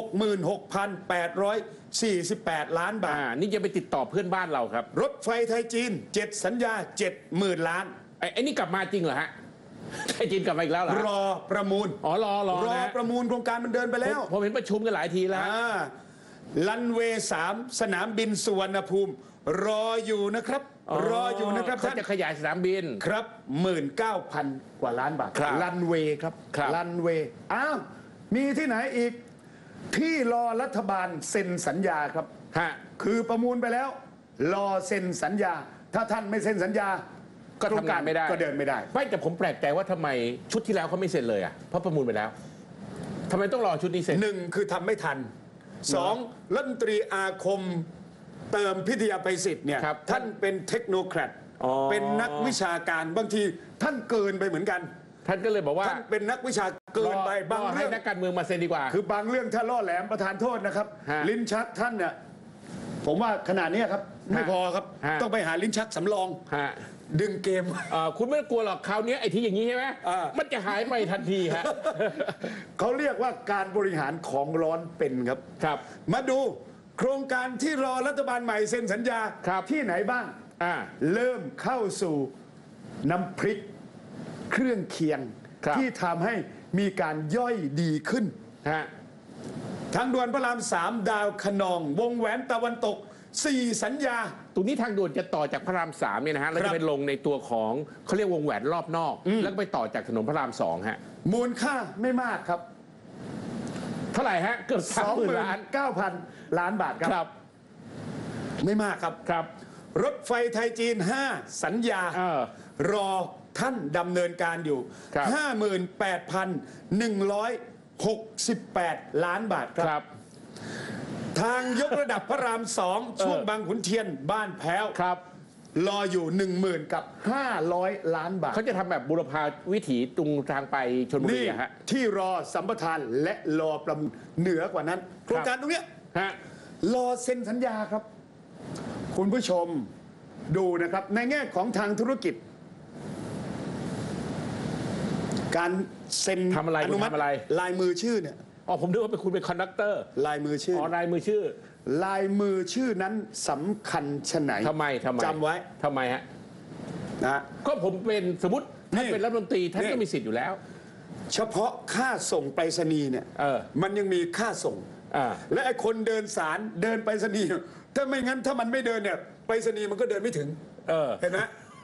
66,848 ล้านบาทนี่จะไปติดต่อเพื่อนบ้านเราครับรถไฟไทยจีน7 สัญญา 70,000 ล้านไอ้นี่กลับมาจริงเหรอฮะไทยจีนกลับมาอีกแล้วเหรอรอประมูลรอประมูลโครงการมันเดินไปแล้วผมเห็นประชุมกันหลายทีแล้วลันเวย์3สนามบินสุวรรณภูมิรออยู่นะครับเขาจะขยายสนามบินครับ 19,000 กว่าล้านบาทลันเวย์ครับลันเวย์มีที่ไหนอีกที่รอรัฐบาลเซ็นสัญญาครับคือประมูลไปแล้วรอเซ็นสัญญาถ้าท่านไม่เซ็นสัญญาก็ทำงานไม่ได้ก็เดินไม่ได้ไม่แต่ผมแปลกใจว่าทำไมชุดที่แล้วเขาไม่เซ็นเลยเพราะประมูลไปแล้วทำไมต้องรอชุดนี้เซ็น 1คือทำไม่ทัน2รัฐมนตรีอาคมเติมพิทยาภัยศิษย์เนี่ยท่านเป็นเทคโนแครดเป็นนักวิชาการบางทีท่านเกินไปเหมือนกันท่านก็เลยบอกว่าท่านเป็นนักวิชาเกินไปบางเรื่องให้นักการเมืองมาเซ็นดีกว่าคือบางเรื่องถ้าล่อแหลมประธานโทษนะครับลิ้นชักท่านเนี่ยผมว่าขนาดนี้ครับไม่พอครับต้องไปหาลิ้นชักสำรองดึงเกมคุณไม่กลัวหรอกคราวนี้ไอ้ที่อย่างนี้ใช่ไหมมันจะหายไปทันทีฮะเขาเรียกว่าการบริหารของร้อนเป็นครับมาดูโครงการที่รอรัฐบาลใหม่เซ็นสัญญาที่ไหนบ้างเริ่มเข้าสู่น้ำพริกเครื่องเคียงที่ทำให้มีการย่อยดีขึ้นทางด่วนพระราม3ดาวคะนองวงแหวนตะวันตก4 สัญญาตรงนี้ทางด่วนจะต่อจากพระราม3เนี่ยนะฮะแล้วจะไปลงในตัวของเขาเรียกวงแหวนรอบนอกแล้วก็ไปต่อจากถนนพระราม2ฮะมูลค่าไม่มากครับเท่าไหร่ฮะเกือบ 29,000 ล้านบาทครับไม่มากครับรถไฟไทยจีน5 สัญญารอท่านดำเนินการอยู่ 58,168 ล้านบาทครับทางยกระดับพระราม2ช่วงบางขุนเทียนบ้านแพ้วรออยู่ 10,000 กับ 500 ล้านบาทเขาจะทำแบบบุรพาวิถีตรงทางไปชลบุรีฮะที่รอสัมปทานและรอประมูลเหนือกว่านั้นโครงการตรงนี้รอเซ็นสัญญาครับคุณผู้ชมดูนะครับในแง่ของทางธุรกิจการเซ็นอนุมัติลายมือชื่อเนี่ยผมนึกว่าเป็นคุณเป็นคอนดักเตอร์ลายมือชื่อลายมือชื่อลายมือชื่อนั้นสำคัญชะไหนทำไมจำไว้ทำไมฮะก็ผมเป็นสมมติท่านเป็นรัฐมนตรีท่านก็มีสิทธิ์อยู่แล้วเฉพาะค่าส่งไปรษณีย์เนี่ยมันยังมีค่าส่งและไอ้คนเดินสารเดินไปรษณีย์ถ้าไม่งั้นถ้ามันไม่เดินเนี่ยไปรษณีย์มันก็เดินไม่ถึงเห็นไหม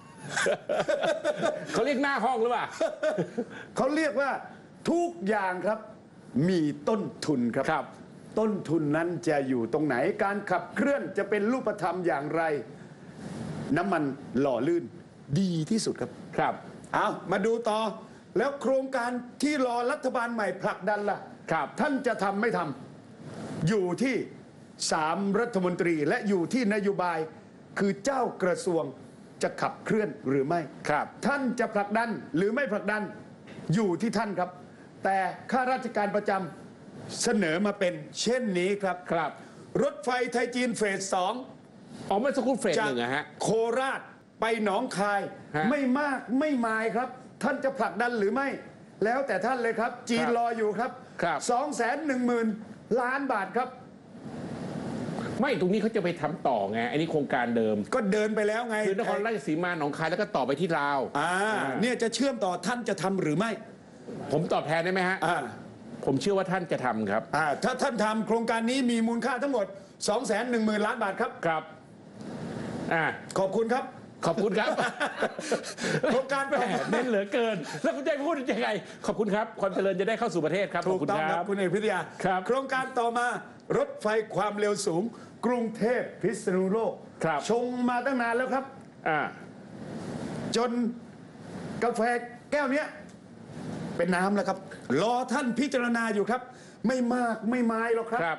เขาเรียกหน้าห้องหรือเปล่าเขาเรียกว่าทุกอย่างครับมีต้นทุนครับต้นทุนนั้นจะอยู่ตรงไหนการขับเคลื่อนจะเป็นรูปธรรมอย่างไรน้ำมันหล่อลื่นดีที่สุดครับเอามาดูต่อแล้วโครงการที่รอรัฐบาลใหม่ผลักดันล่ะท่านจะทำไม่ทำอยู่ที่3 รัฐมนตรีและอยู่ที่นโยบายคือเจ้ากระทรวงจะขับเคลื่อนหรือไม่ท่านจะผลักดันหรือไม่ผลักดันอยู่ที่ท่านครับแต่ข้าราชการประจำเสนอมาเป็นเช่นนี้ครับรถไฟไทยจีนเฟส 2 ไม่สักครู่เฟส 1นะฮะโคราชไปหนองคายไม่มากไม่มายครับท่านจะผลักดันหรือไม่แล้วแต่ท่านเลยครับจีนรออยู่ครับ 210,000 ล้านบาทครับไม่ตรงนี้เขาจะไปทำต่อไงอันนี้โครงการเดิมก็เดินไปแล้วไงคือนครราชสีมาหนองคายแล้วก็ต่อไปที่ลาวเนี่ยจะเชื่อมต่อท่านจะทำหรือไม่ผมตอบแทนได้ไหมฮะผมเชื่อว่าท่านจะทำครับถ้าท่านทำโครงการนี้มีมูลค่าทั้งหมด 210,000 ล้านบาทครับขอบคุณครับขอบคุณครับโครงการเน้นเหลือเกินแล้วคุณจะพูดยังไงขอบคุณครับความเจริญจะได้เข้าสู่ประเทศครับถูกต้องครับคุณเอกพิทยาโครงการต่อมารถไฟความเร็วสูงกรุงเทพพิษณุโลกชงมาตั้งนานแล้วครับจนกาแฟแก้วนี้เป็นน้ำแล้วครับรอท่านพิจารณาอยู่ครับไม่มากไม่ไม้หรอกครับ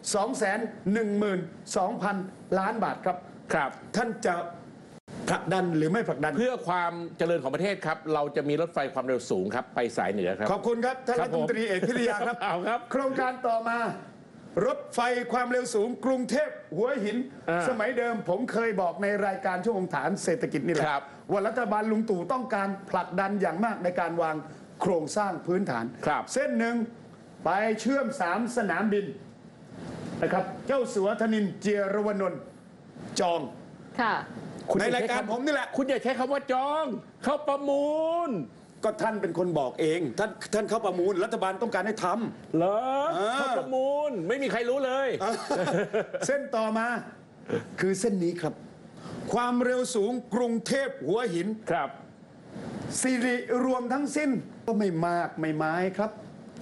212,000 ล้านบาทครับท่านจะผลักดันหรือไม่ผลักดันเพื่อความเจริญของประเทศครับเราจะมีรถไฟความเร็วสูงครับไปสายเหนือครับขอบคุณครับท่านรัฐมนตรีเอกพิทยาครับโครงการต่อมารถไฟความเร็วสูงกรุงเทพหัวหินสมัยเดิมผมเคยบอกในรายการชั่วโมงฐานเศรษฐกิจนี่แหละว่ารัฐบาลลุงตู่ต้องการผลักดันอย่างมากในการวางโครงสร้างพื้นฐานเส้นหนึ่งไปเชื่อม3 สนามบินนะครับเจ้าสัวธนินทร์เจียรวนนท์จองในรายการผมนี่แหละคุณอย่าใช้คำว่าจองเข้าประมูลก็ท่านเป็นคนบอกเองท่านเข้าประมูลรัฐบาลต้องการให้ทำเหรอเข้าประมูลไม่มีใครรู้เลยเส้นต่อมาคือเส้นนี้ครับความเร็วสูงกรุงเทพหัวหินสิริรวมทั้งสิ้นก็ไม่มากไม่ไม้ครับ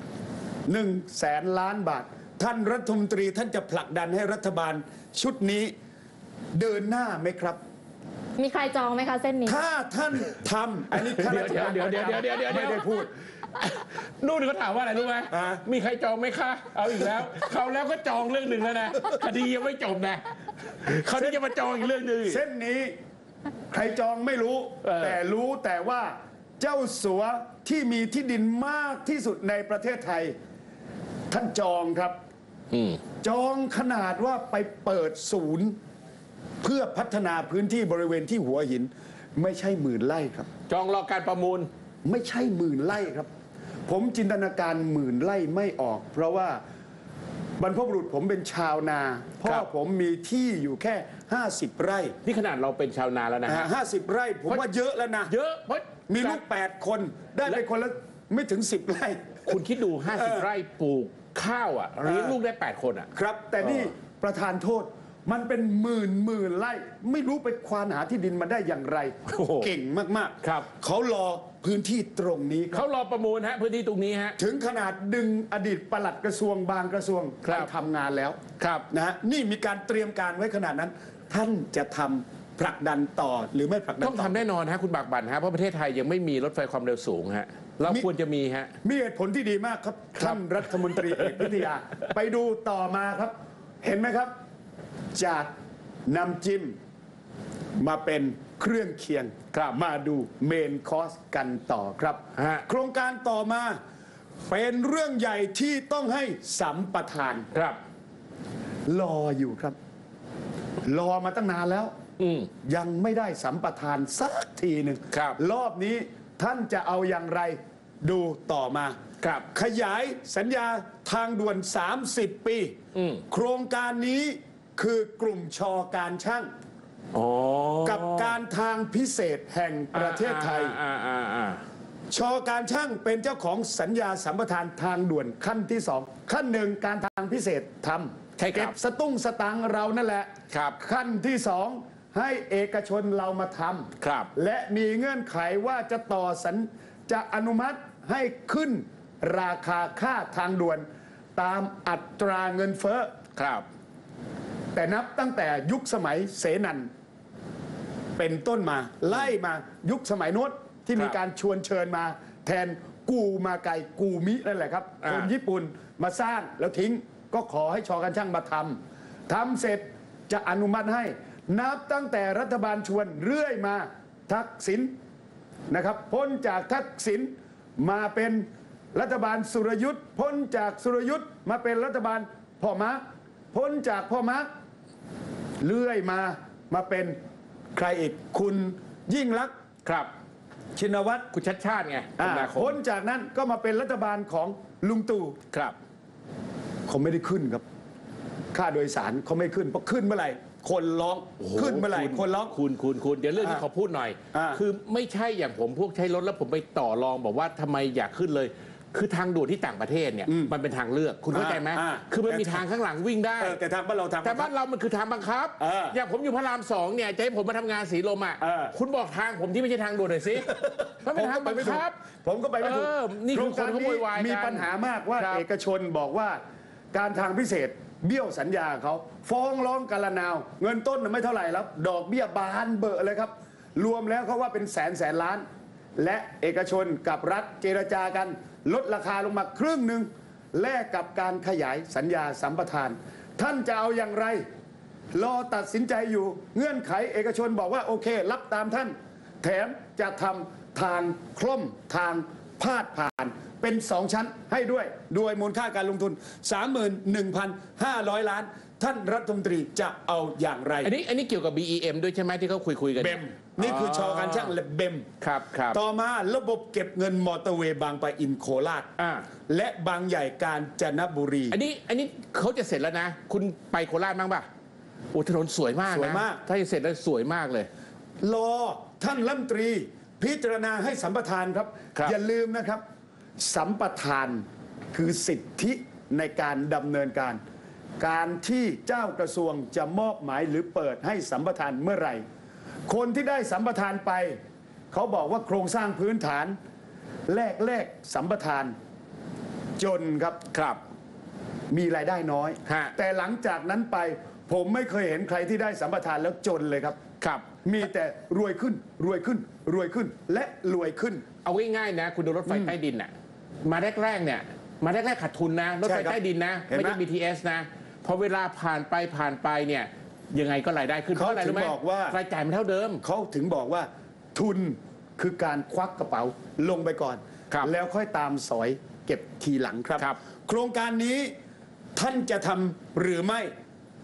100,000 ล้านบาทท่านรัฐมนตรีท่านจะผลักดันให้รัฐบาลชุดนี้เดินหน้าไหมครับมีใครจองไหมคะเส้นนี้ถ้าท่านทำอันนี้เดี๋ยวไม่ได้พูดนู่นเขาถามว่าอะไรรู้ไหมมีใครจองไหมคะเอาอีกแล้วเขาแล้วก็จองเรื่องหนึ่งแล้วนะคดียังไม่จบนะเขาจะมาจองอีกเรื่องหนึ่งเส้นนี้ใครจองไม่รู้แต่รู้แต่ว่าเจ้าสัวที่มีที่ดินมากที่สุดในประเทศไทยท่านจองครับจองขนาดว่าไปเปิดศูนย์เพื่อพัฒนาพื้นที่บริเวณที่หัวหินไม่ใช่10,000 ไร่ครับจองรอการประมูลไม่ใช่10,000 ไร่ครับผมจินตนาการ10,000 ไร่ไม่ออกเพราะว่าบรรพบุรุษผมเป็นชาวนาพ่อผมมีที่อยู่แค่50 ไร่นี่ขนาดเราเป็นชาวนาแล้วนะ 50 ไร่ผมว่าเยอะแล้วนะเยอะมีลูก8 คนได้ไปคนละไม่ถึง10 ไร่คุณคิดดู50 ไร่ปลูกข้าวเลี้ยงลูกได้8 คนครับแต่นี่ประธานโทษมันเป็นหมื่นไร่ไม่รู้ไปควานหาที่ดินมาได้อย่างไรเก่งมากๆครับเขารอพื้นที่ตรงนี้เขารอประมูลพื้นที่ตรงนี้ถึงขนาดดึงอดีตปลัดกระทรวงบางกระทรวงไปทำงานแล้วนะนี่มีการเตรียมการไว้ขนาดนั้นท่านจะทำผลักดันต่อหรือไม่ผลักดันต้องทำแน่นอนคุณบากบั่นเพราะประเทศไทยยังไม่มีรถไฟความเร็วสูงเราควรจะมีมีเหตุผลที่ดีมากครับท่านรัฐมนตรีเอกวิทยาไปดูต่อมาครับเห็นไหมครับจากน้ำจิ้มมาเป็นเครื่องเคียงมาดูเมนคอร์สกันต่อครับโครงการต่อมาเป็นเรื่องใหญ่ที่ต้องให้สัมปทานครับรออยู่ครับรอมาตั้งนานแล้วยังไม่ได้สัมปทานสักทีหนึ่งรอบนี้ท่านจะเอาอย่างไรดูต่อมาขยายสัญญาทางด่วน30 ปีโครงการนี้คือกลุ่มช.การช่างกับการทางพิเศษแห่งประเทศไทยช.การช่างเป็นเจ้าของสัญญาสัมปทานทางด่วนขั้นที่2ขั้น1การทางพิเศษทำเก็บสตุ้งสตังเรานั่นแหละขั้นที่2ให้เอกชนเรามาทำและมีเงื่อนไขว่าจะต่อจะอนุมัติให้ขึ้นราคาค่าทางด่วนตามอัตราเงินเฟ้อแต่นับตั้งแต่ยุคสมัยเสนันเป็นต้นมาไล่มายุคสมัยโน้นที่มีการชวนเชิญมาแทนกูมาไกกูมินั่นแหละครับคนญี่ปุ่นมาสร้างแล้วทิ้งก็ขอให้ช.การช่างมาทำเสร็จจะอนุมัติให้นับตั้งแต่รัฐบาลชวนเรื่อยมาทักษิณนะครับพ้นจากทักษิณมาเป็นรัฐบาลสุรยุทธ์พ้นจากสุรยุทธ์มาเป็นรัฐบาลพ่อมาร์คพ้นจากพ่อมาร์คเรื่อยมาเป็นใครอีกคุณยิ่งลักษณ์ชินวัตรคุณชัดชาติไงพ้นจากนั้นก็มาเป็นรัฐบาลของลุงตู่เขาไม่ได้ขึ้นครับค่าโดยสารเขาไม่ขึ้นเพราะขึ้นเมื่อไหร่คนร้องขึ้นเมื่อไหร่คนร้องคุณเดี๋ยวเรื่องที่เขาพูดหน่อยคือไม่ใช่อย่างผมพวกใช้รถแล้วผมไปต่อรองบอกว่าทำไมอยากขึ้นเลยคือทางด่วนที่ต่างประเทศเนี่ยมันเป็นทางเลือกคุณเข้าใจไหมคือมันมีทางข้างหลังวิ่งได้แต่ทางบ้านเรามันคือทางบังคับอย่างผมอยู่พระราม2เนี่ยจะให้ผมมาทำงานสีลมคุณบอกทางผมที่ไม่ใช่ทางด่วนหน่อยสิมันเป็นทางบังคับผมก็ไปไม่ถูกนี่คือคนเขาโวยวายมีปัญหามากว่าเอกชนบอกว่าการทางพิเศษเบี้ยวสัญญาเขาฟ้องร้องกันละนาวเงินต้นไม่เท่าไหร่แล้วดอกเบี้ยบานเบอเลยครับรวมแล้วเขาว่าเป็นแสนล้านและเอกชนกับรัฐเจรจากันลดราคาลงมาครึ่งหนึ่งแลกกับการขยายสัญญาสัมปทานท่านจะเอาอย่างไรรอตัดสินใจอยู่เงื่อนไขเอกชนบอกว่าโอเครับตามท่านแถมจะทำทางคล่อมทางพาดผ่านเป็น2ชั้นให้ด้วยมูลค่าการลงทุน 31,500 ล้านท่านรัฐมนตรีจะเอาอย่างไรอันนี้เกี่ยวกับ BEM ด้วยใช่ไหมที่เขาคุยกันเบมนี่คือช.การช่างและเบมครับต่อมาระบบเก็บเงินมอเตอร์เวย์บางปะอินโคราชและบางใหญ่กาญจนบุรีอันนี้เขาจะเสร็จแล้วนะคุณไปโคราชบ้างป่ะโอ้ถนนสวยมากนะถ้าจะเสร็จแล้วสวยมากเลยรอท่านรัฐมนตรีพิจารณาให้สัมปทานครับอย่าลืมนะครับสัมปทานคือสิทธิในการดำเนินการที่เจ้ากระทรวงจะมอบหมายหรือเปิดให้สัมปทานเมื่อไหร่คนที่ได้สัมปทานไปเขาบอกว่าโครงสร้างพื้นฐานแรกสัมปทานจนครับมีรายได้น้อยแต่หลังจากนั้นไปผมไม่เคยเห็นใครที่ได้สัมปทานแล้วจนเลยครับมีแต่รวยขึ้นและรวยขึ้นเอาง่ายๆนะคุณดูรถไฟใต้ดินน่ะมาแรกเนี่ยมาแรกขาดทุนนะรถไฟใต้ดินนะไม่ใช่ BTS นะพอเวลาผ่านไปเนี่ยยังไงก็รายได้ขึ้นเพราะอะไรรู้ไหมรายจ่ายมันเท่าเดิมเขาถึงบอกว่าทุนคือการควักกระเป๋าลงไปก่อนแล้วค่อยตามสอยเก็บทีหลังครับโครงการนี้ท่านจะทำหรือไม่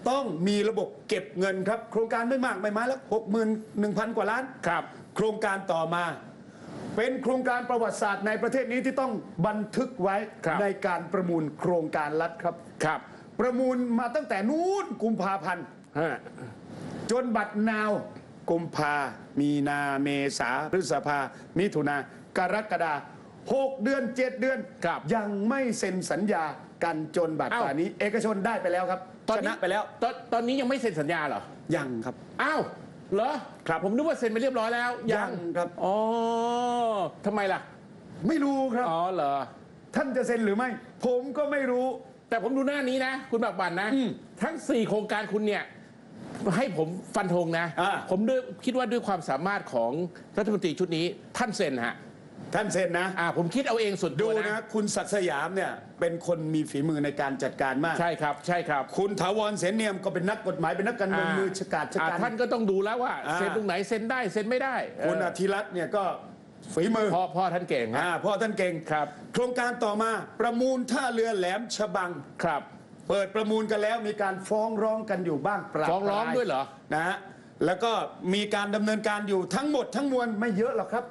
ต้องมีระบบเก็บเงินครับโครงการไม่มากไม่น้อยแล้ว 61,000 กว่าล้านครับโครงการต่อมาเป็นโครงการประวัติศาสตร์ในประเทศนี้ที่ต้องบันทึกไว้ในการประมูลโครงการรัฐครับประมูลมาตั้งแต่นู้นกุมภาพันธ์จนบัดนาวกุมภามีนาเมษาพฤษภามิถุนากรกฎา6 เดือน 7 เดือนยังไม่เซ็นสัญญากันจนบัดป่านนี้เอกชนได้ไปแล้วครับชนะไปแล้วตอนนี้ยังไม่เซ็นสัญญาเหรอยังครับอ้าวเหรอครับผมนึกว่าเซ็นไปเรียบร้อยแล้วยังครับอ๋อทำไมล่ะไม่รู้ครับอ๋อเหรอท่านจะเซ็นหรือไม่ผมก็ไม่รู้แต่ผมดูหน้านี้นะคุณบักบันนะทั้ง4โครงการคุณเนี่ยให้ผมฟันธงนะผมคิดว่าด้วยความสามารถของรัฐมนตรีชุดนี้ท่านเซ็นฮะท่านเซ็นนะผมคิดเอาเองสุดดูนะคุณศักดิ์สยามเนี่ยเป็นคนมีฝีมือในการจัดการมากใช่ครับใช่ครับคุณถาวรเสนเนียมก็เป็นนักกฎหมายเป็นนักการเมืองมือฉกาจฉกาจท่านก็ต้องดูแล้วว่าเซ็นตรงไหนเซ็นได้เซ็นไม่ได้คุณอธิรัตน์เนี่ยก็ฝีมือพ่อท่านเก่งพ่อท่านเก่งครับโครงการต่อมาประมูลท่าเรือแหลมฉบังครับเปิดประมูลกันแล้วมีการฟ้องร้องกันอยู่บ้างฟ้องร้องด้วยเหรอนะฮะแล้วก็มีการดำเนินการอยู่ทั้งหมดทั้งมวลไม่เยอะหรอกครับ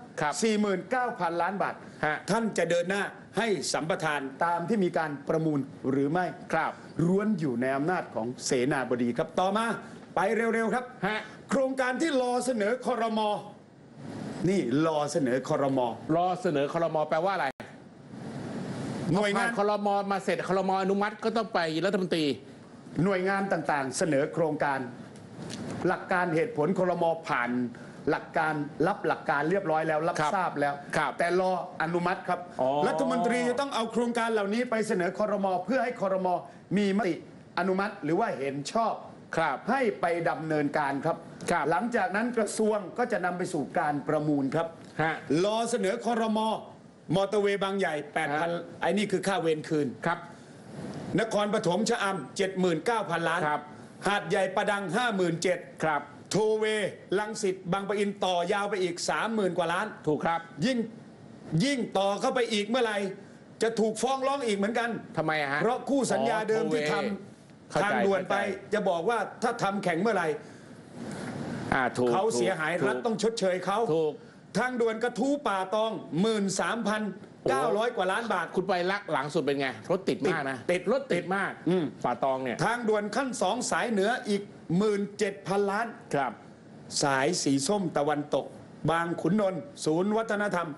49,000 ล้านบาทท่านจะเดินหน้าให้สัมปทานตามที่มีการประมูลหรือไม่ครับล้วนอยู่ในอำนาจของเสนาบดีครับต่อมาไปเร็วๆครับโครงการที่รอเสนอครม.นี่รอเสนอครม. รอเสนอครม.แปลว่าอะไรหน่วยงานครม.มาเสร็จครม.อนุมัติก็ต้องไปรัฐมนตรีหน่วยงานต่างๆเสนอโครงการหลักการเหตุผลครม.ผ่านหลักการรับหลักการเรียบร้อยแล้วรับทราบแล้วแต่รออนุมัติครับรัฐมนตรีจะต้องเอาโครงการเหล่านี้ไปเสนอครม.เพื่อให้ครม.มีมติอนุมัติหรือว่าเห็นชอบให้ไปดำเนินการครับหลังจากนั้นกระทรวงก็จะนำไปสู่การประมูลครับรอเสนอครม.มอเตอร์เวย์บางใหญ่ 8,000 ไอ้นี่คือค่าเวรคืนครับนครปฐมชะอำ 79,000 ล้านหาดใหญ่ประดัง 57,000 ครับโทเวลังสิตบางปะอินต่อยาวไปอีก 30,000 กว่าล้านถูกครับยิ่งต่อเข้าไปอีกเมื่อไหร่จะถูกฟ้องร้องอีกเหมือนกันทำไมฮะเพราะคู่สัญญาเดิมที่ทำทางด่วนไปจะบอกว่าถ้าทำแข่งเมื่อไหร่เขาเสียหายรัฐต้องชดเชยเขาทางด่วนกระทู้ป่าตอง 13,900 กว่าล้านบาทคุณไปหลังสุดเป็นไงรถติดมากนะรถติดมากป่าตองเนี่ยทางด่วนขั้น2สายเหนืออีก 17,000 ล้านครับสายสีส้มตะวันตกบางขุนนนท์ศูนย์วัฒนธรรม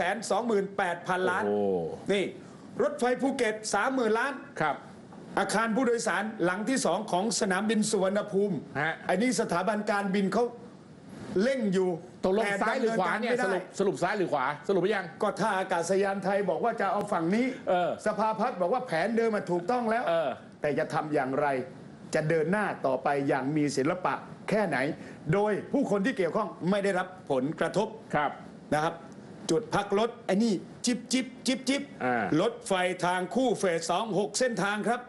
128,000 ล้านนี่รถไฟภูเก็ต 30,000 ล้านครับอาคารผู้โดยสารหลังที่2ของสนามบินสุวรรณภูมิอันนี้สถาบันการบินเขาเร่งอยู่ตกลงซ้ายหรือขวาเนี่ยสรุปซ้ายหรือขวาสรุปหรือยังก็ท่าอากาศยานไทยบอกว่าจะเอาฝั่งนี้สภาพัฒน์บอกว่าแผนเดิมมาถูกต้องแล้วแต่จะทำอย่างไรจะเดินหน้าต่อไปอย่างมีศิลปะแค่ไหนโดยผู้คนที่เกี่ยวข้องไม่ได้รับผลกระทบนะครับจุดพักรถไอ้นี่จิบรถไฟทางคู่เฟส2 6 เส้นทางครับ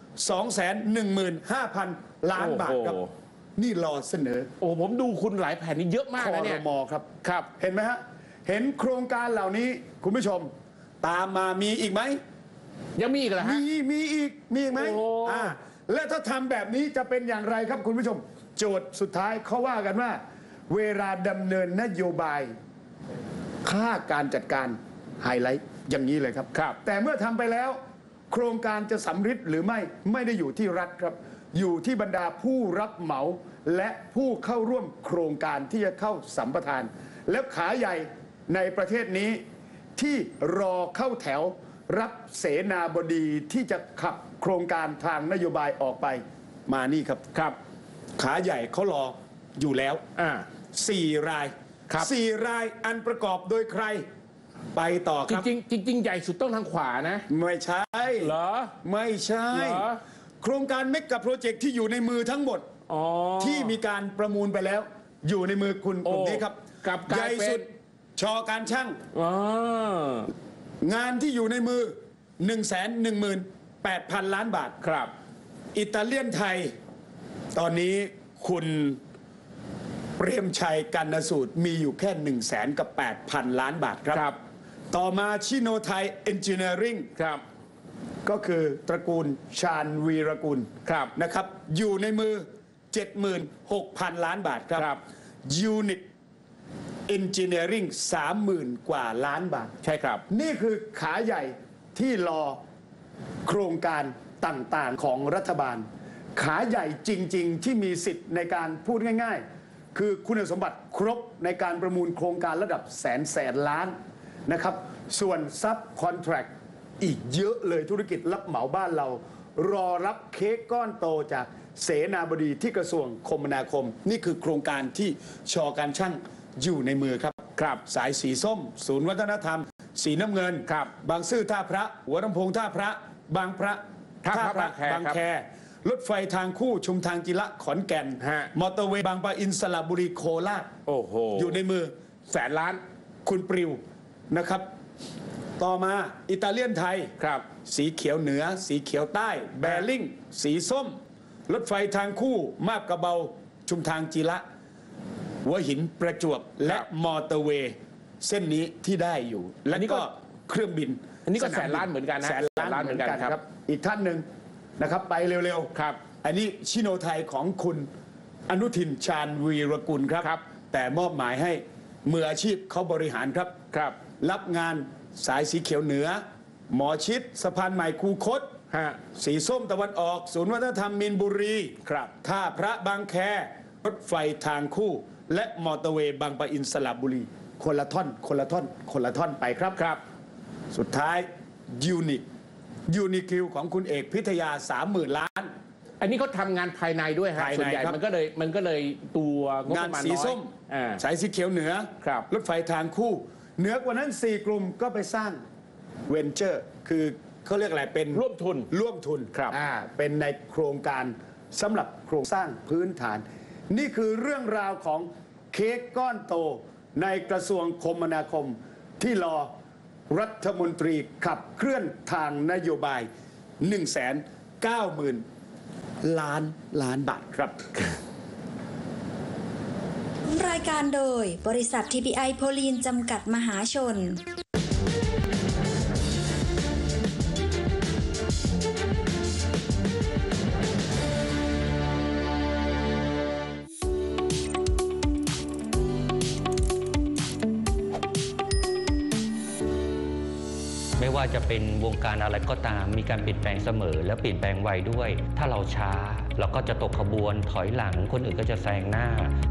215,000 ล้านบาทครับนี่รอเสนอผมดูคุณหลายแผนนี้เยอะมากนะเนี่ยครม.ครับเห็นไหมฮะเห็นโครงการเหล่านี้คุณผู้ชมตามมามีอีกไหมยังมีอีกเหรอฮะมีอีกไหมและถ้าทำแบบนี้จะเป็นอย่างไรครับคุณผู้ชมโจทย์สุดท้ายเขาว่ากันว่าเวลาดำเนินนโยบายค่าการจัดการไฮไลท์อย่างนี้เลยครับแต่เมื่อทำไปแล้วโครงการจะสำเร็จหรือไม่ได้อยู่ที่รัฐครับอยู่ที่บรรดาผู้รับเหมาและผู้เข้าร่วมโครงการที่จะเข้าสัมปทานแล้วขาใหญ่ในประเทศนี้ที่รอเข้าแถวรับเสนาบดีที่จะขับโครงการทางนโยบายออกไปมานี่ครับขาใหญ่เขารออยู่แล้ว4 ราย4 รายอันประกอบโดยใครไปต่อครับจริงใหญ่สุดต้องทางขวานะไม่ใช่เหรอไม่ใช่โครงการเมกะโปรเจกต์ที่อยู่ในมือทั้งหมดที่มีการประมูลไปแล้วอยู่ในมือคุณกลุ่มนี้ครับใหญ่สุดชอการช่างงานที่อยู่ในมือ 118,000 ล้านบาทครับอิตาเลียนไทยตอนนี้คุณเปรมชัยกรรณสูตรมีอยู่แค่ 108,000 ล้านบาทครับต่อมาชิโนไทยเอนจิเนียริ่งก็คือตระกูลชาญวีรกุลนะครับอยู่ในมือ 76,000 ล้านบาทครับยูนิตอินจิเนียริง 30,000 กว่าล้านบาทใช่ครับนี่คือขาใหญ่ที่รอโครงการต่างๆของรัฐบาลขาใหญ่จริงๆที่มีสิทธิ์ในการพูดง่ายๆคือคุณสมบัติครบในการประมูลโครงการระดับแสนล้านนะครับส่วนซับคอนแทรคอีกเยอะเลยธุรกิจรับเหมาบ้านเรารอรับเค้กก้อนโตจากเสนาบดีที่กระทรวงคมนาคมนี่คือโครงการที่ชอการช่างอยู่ในมือครับสายสีส้มศูนย์วัฒนธรรมสีน้ำเงินบางซื่อท่าพระหัวลำโพงท่าพระบางพระท่าพระบางแครถไฟทางคู่ชุมทางกีฬาขอนแก่นมอเตอร์เวย์บางปะอินสระบุรีโคราชอยู่ในมือแสนล้านคุณปลิวนะครับต่อมาอิตาเลียนไทยสีเขียวเหนือสีเขียวใต้แบริ่งสีส้มรถไฟทางคู่มาบกระเบาชุมทางจีระหัวหินประจวบและมอเตอร์เวย์เส้นนี้ที่ได้อยู่และนี่ก็เครื่องบินอันนี้ก็แสนล้านเหมือนกันนะแสนล้านเหมือนกันครับอีกท่านหนึ่งนะครับไปเร็วๆครับอันนี้ชิโนไทยของคุณอนุทินชาญวีรกุลครับแต่มอบหมายให้มืออาชีพเขาบริหารครับรับงานสายสีเขียวเหนือหมอชิดสะพานใหม่คูคตสีส้มตะวันออกศูนย์วัฒนธรรมมีนบุรีท่าพระบางแครถไฟทางคู่และมอเตอร์เวย์บางปะอินสระบุรีคนละท่อนไปครับสุดท้ายยูนิคิวของคุณเอกพิทยา 30,000 ล้านอันนี้เขาทำงานภายในด้วยฮะส่วนใหญ่มันก็เลยตัวงานสีส้มสายสีเขียวเหนือรถไฟทางคู่เหนือกว่านั้น4 กลุ่มก็ไปสร้างเวนเจอร์คือเขาเรียกอะไรเป็นร่วมทุนเป็นในโครงการสำหรับโครงสร้างพื้นฐานนี่คือเรื่องราวของเค้กก้อนโตในกระทรวงคมนาคมที่รอรัฐมนตรีขับเคลื่อนทางนโยบาย 190,000 ล้านบาทครับรายการโดยบริษัท TPI โพลีนจำกัดมหาชนไม่ว่าจะเป็นวงการอะไรก็ตามมีการเปลี่ยนแปลงเสมอและเปลี่ยนแปลงไวด้วยถ้าเราช้าเราก็จะตกขบวนถอยหลังคนอื่นก็จะแซงหน้า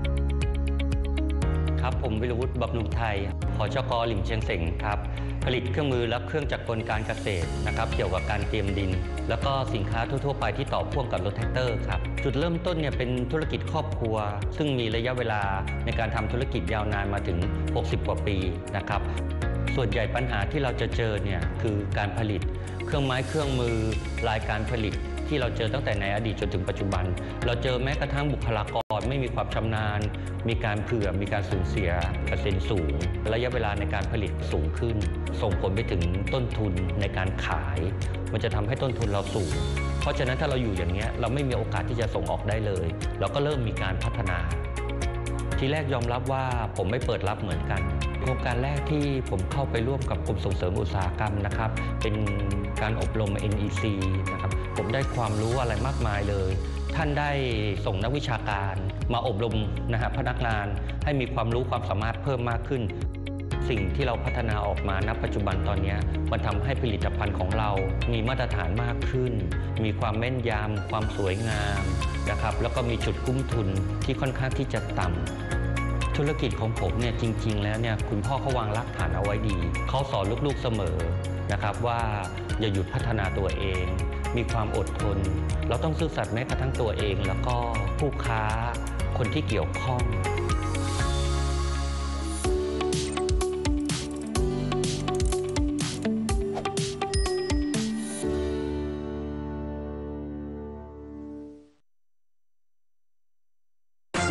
ครับผมวิรวุฒิบำรุงไทยผชก.หลิมเชียงเส็งครับผลิตเครื่องมือและเครื่องจักรกลการเกษตรนะครับเกี่ยวกับการเตรียมดินแล้วก็สินค้าทั่วๆไปที่ต่อพ่วงกับรถแท็กเตอร์ครับจุดเริ่มต้นเนี่ยเป็นธุรกิจครอบครัวซึ่งมีระยะเวลาในการทำธุรกิจยาวนานมาถึง60 กว่าปีนะครับส่วนใหญ่ปัญหาที่เราจะเจอเนี่ยคือการผลิตเครื่องไม้เครื่องมือรายการผลิตที่เราเจอตั้งแต่ในอดีตจนถึงปัจจุบันเราเจอแม้กระทั่งบุคลากรไม่มีความชำนาญมีการเผื่อมีการสูญเสียเปอร์เซ็นต์สูงระยะเวลาในการผลิตสูงขึ้นส่งผลไปถึงต้นทุนในการขายมันจะทำให้ต้นทุนเราสูงเพราะฉะนั้นถ้าเราอยู่อย่างนี้เราไม่มีโอกาสที่จะส่งออกได้เลยเราก็เริ่มมีการพัฒนาทีแรกยอมรับว่าผมไม่เปิดรับเหมือนกันโครงการแรกที่ผมเข้าไปร่วมกับกรมส่งเสริมอุตสาหกรรมนะครับเป็นการอบรม NEC นะครับผมได้ความรู้อะไรมากมายเลยท่านได้ส่งนักวิชาการมาอบรมพนักงานให้มีความรู้ความสามารถเพิ่มมากขึ้นสิ่งที่เราพัฒนาออกมาณปัจจุบันตอนนี้มันทำให้ผลิตภัณฑ์ของเรามีมาตรฐานมากขึ้นมีความแม่นยำความสวยงามนะครับแล้วก็มีจุดคุ้มทุนที่ค่อนข้างที่จะต่ำธุรกิจของผมเนี่ยจริงๆแล้วเนี่ยคุณพ่อเขาวางรากฐานเอาไว้ดีเขาสอนลูกๆเสมอนะครับว่าอย่าหยุดพัฒนาตัวเองมีความอดทนเราต้องซื่อสัตย์แม้กระทั่งตัวเองแล้วก็ผู้ค้าคนที่เกี่ยวข้อง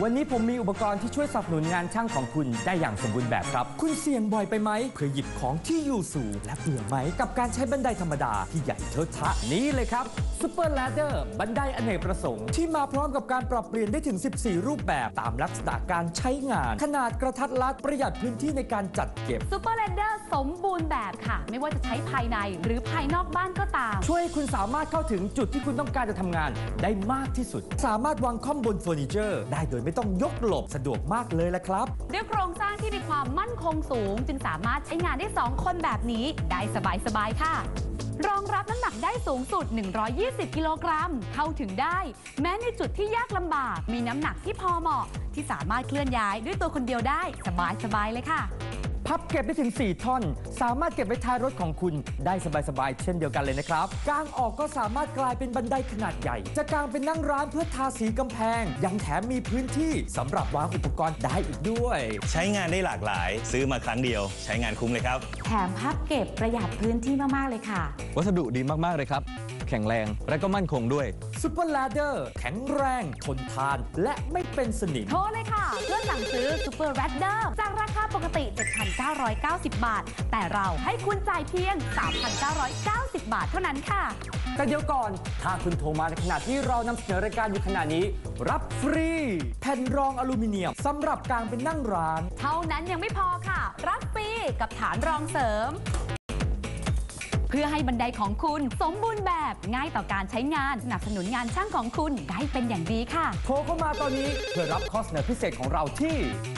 วันนี้ผมมีอุปกรณ์ที่ช่วยสนับสนุนงานช่างของคุณได้อย่างสมบูรณ์แบบครับคุณเสี่ยงบ่อยไปไหมเพื่อหยิบของที่อยู่สูงและเบื่อไหมกับการใช้บันไดธรรมดาที่ใหญ่เทอะทะนี้เลยครับ Super Ladder บันไดอเนกประสงค์ที่มาพร้อมกับการปรับเปลี่ยนได้ถึง 14 รูปแบบตามลักษณะการใช้งานขนาดกระทัดรัดประหยัดพื้นที่ในการจัดเก็บ Super Ladder สมบูรณ์แบบค่ะไม่ว่าจะใช้ภายในหรือภายนอกบ้านก็ตามช่วยให้คุณสามารถเข้าถึงจุดที่คุณต้องการจะทำงานได้มากที่สุดสามารถวางคอมบนเฟอร์นิเจอร์ได้โดยไม่ต้องยกหลบสะดวกมากเลยละครับด้วยโครงสร้างที่มีความมั่นคงสูงจึงสามารถใช้งานได้2คนแบบนี้ได้สบายๆค่ะรองรับน้ำหนักได้สูงสุด120กิโลกรัมเข้าถึงได้แม้ในจุดที่ยากลำบากมีน้ำหนักที่พอเหมาะที่สามารถเคลื่อนย้ายด้วยตัวคนเดียวได้สบายๆเลยค่ะพับเก็บได้ถึง4ท่อนสามารถเก็บไว้ท้ายรถของคุณได้สบายๆเช่นเดียวกันเลยนะครับกางออกก็สามารถกลายเป็นบันไดขนาดใหญ่จะกางเป็นนั่งร้านเพื่อทาสีกำแพงยังแถมมีพื้นที่สำหรับวางอุปกรณ์ได้อีกด้วยใช้งานได้หลากหลายซื้อมาครั้งเดียวใช้งานคุ้มเลยครับแถมพับเก็บประหยัดพื้นที่มากๆเลยค่ะวัสดุดีมากๆเลยครับแข็งแรงและก็มั่นคงด้วย Super Ladder แข็งแรงทนทานและไม่เป็นสนิมโทรเลยค่ะเพื่อสั่งซื้อ Super Ladder จากราคาปกติ 7,990 บาทแต่เราให้คุณจ่ายเพียง 3,990 บาทเท่านั้นค่ะแต่เดี๋ยวก่อนถ้าคุณโทรมาในขณะที่เรานำเสนอรายการอยู่ขณะนี้รับฟรีแผ่นรองอลูมิเนียมสำหรับกางเป็นนั่งร้านเท่านั้นยังไม่พอค่ะรับฟรีกับฐานรองเสริมเพื่อให้บันไดของคุณสมบูรณ์แบบง่ายต่อการใช้งานสนับสนุนงานช่างของคุณได้เป็นอย่างดีค่ะโทรเข้ามาตอนนี้เพื่อรับข้อเสนอพิเศษของเราที่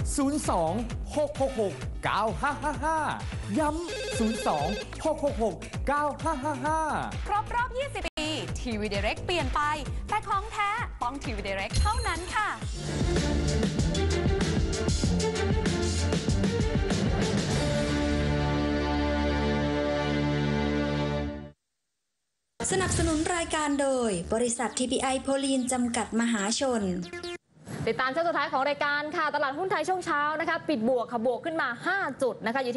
02-666-9555 ย้ำ 02-666-9555 ครบรอบ 20 ปีทีวีไดเรกเปลี่ยนไปแต่ของแท้ต้องทีวีไดเรกเท่านั้นค่ะสนับสนุนรายการโดยบริษัท TPI โพลีนจำกัดมหาชนติดตามช่วงสุดท้ายของรายการค่ะตลาดหุ้นไทยช่วงเช้านะคะปิดบวกค่ะบวกขึ้นมา5จุดนะคะอยู่ที่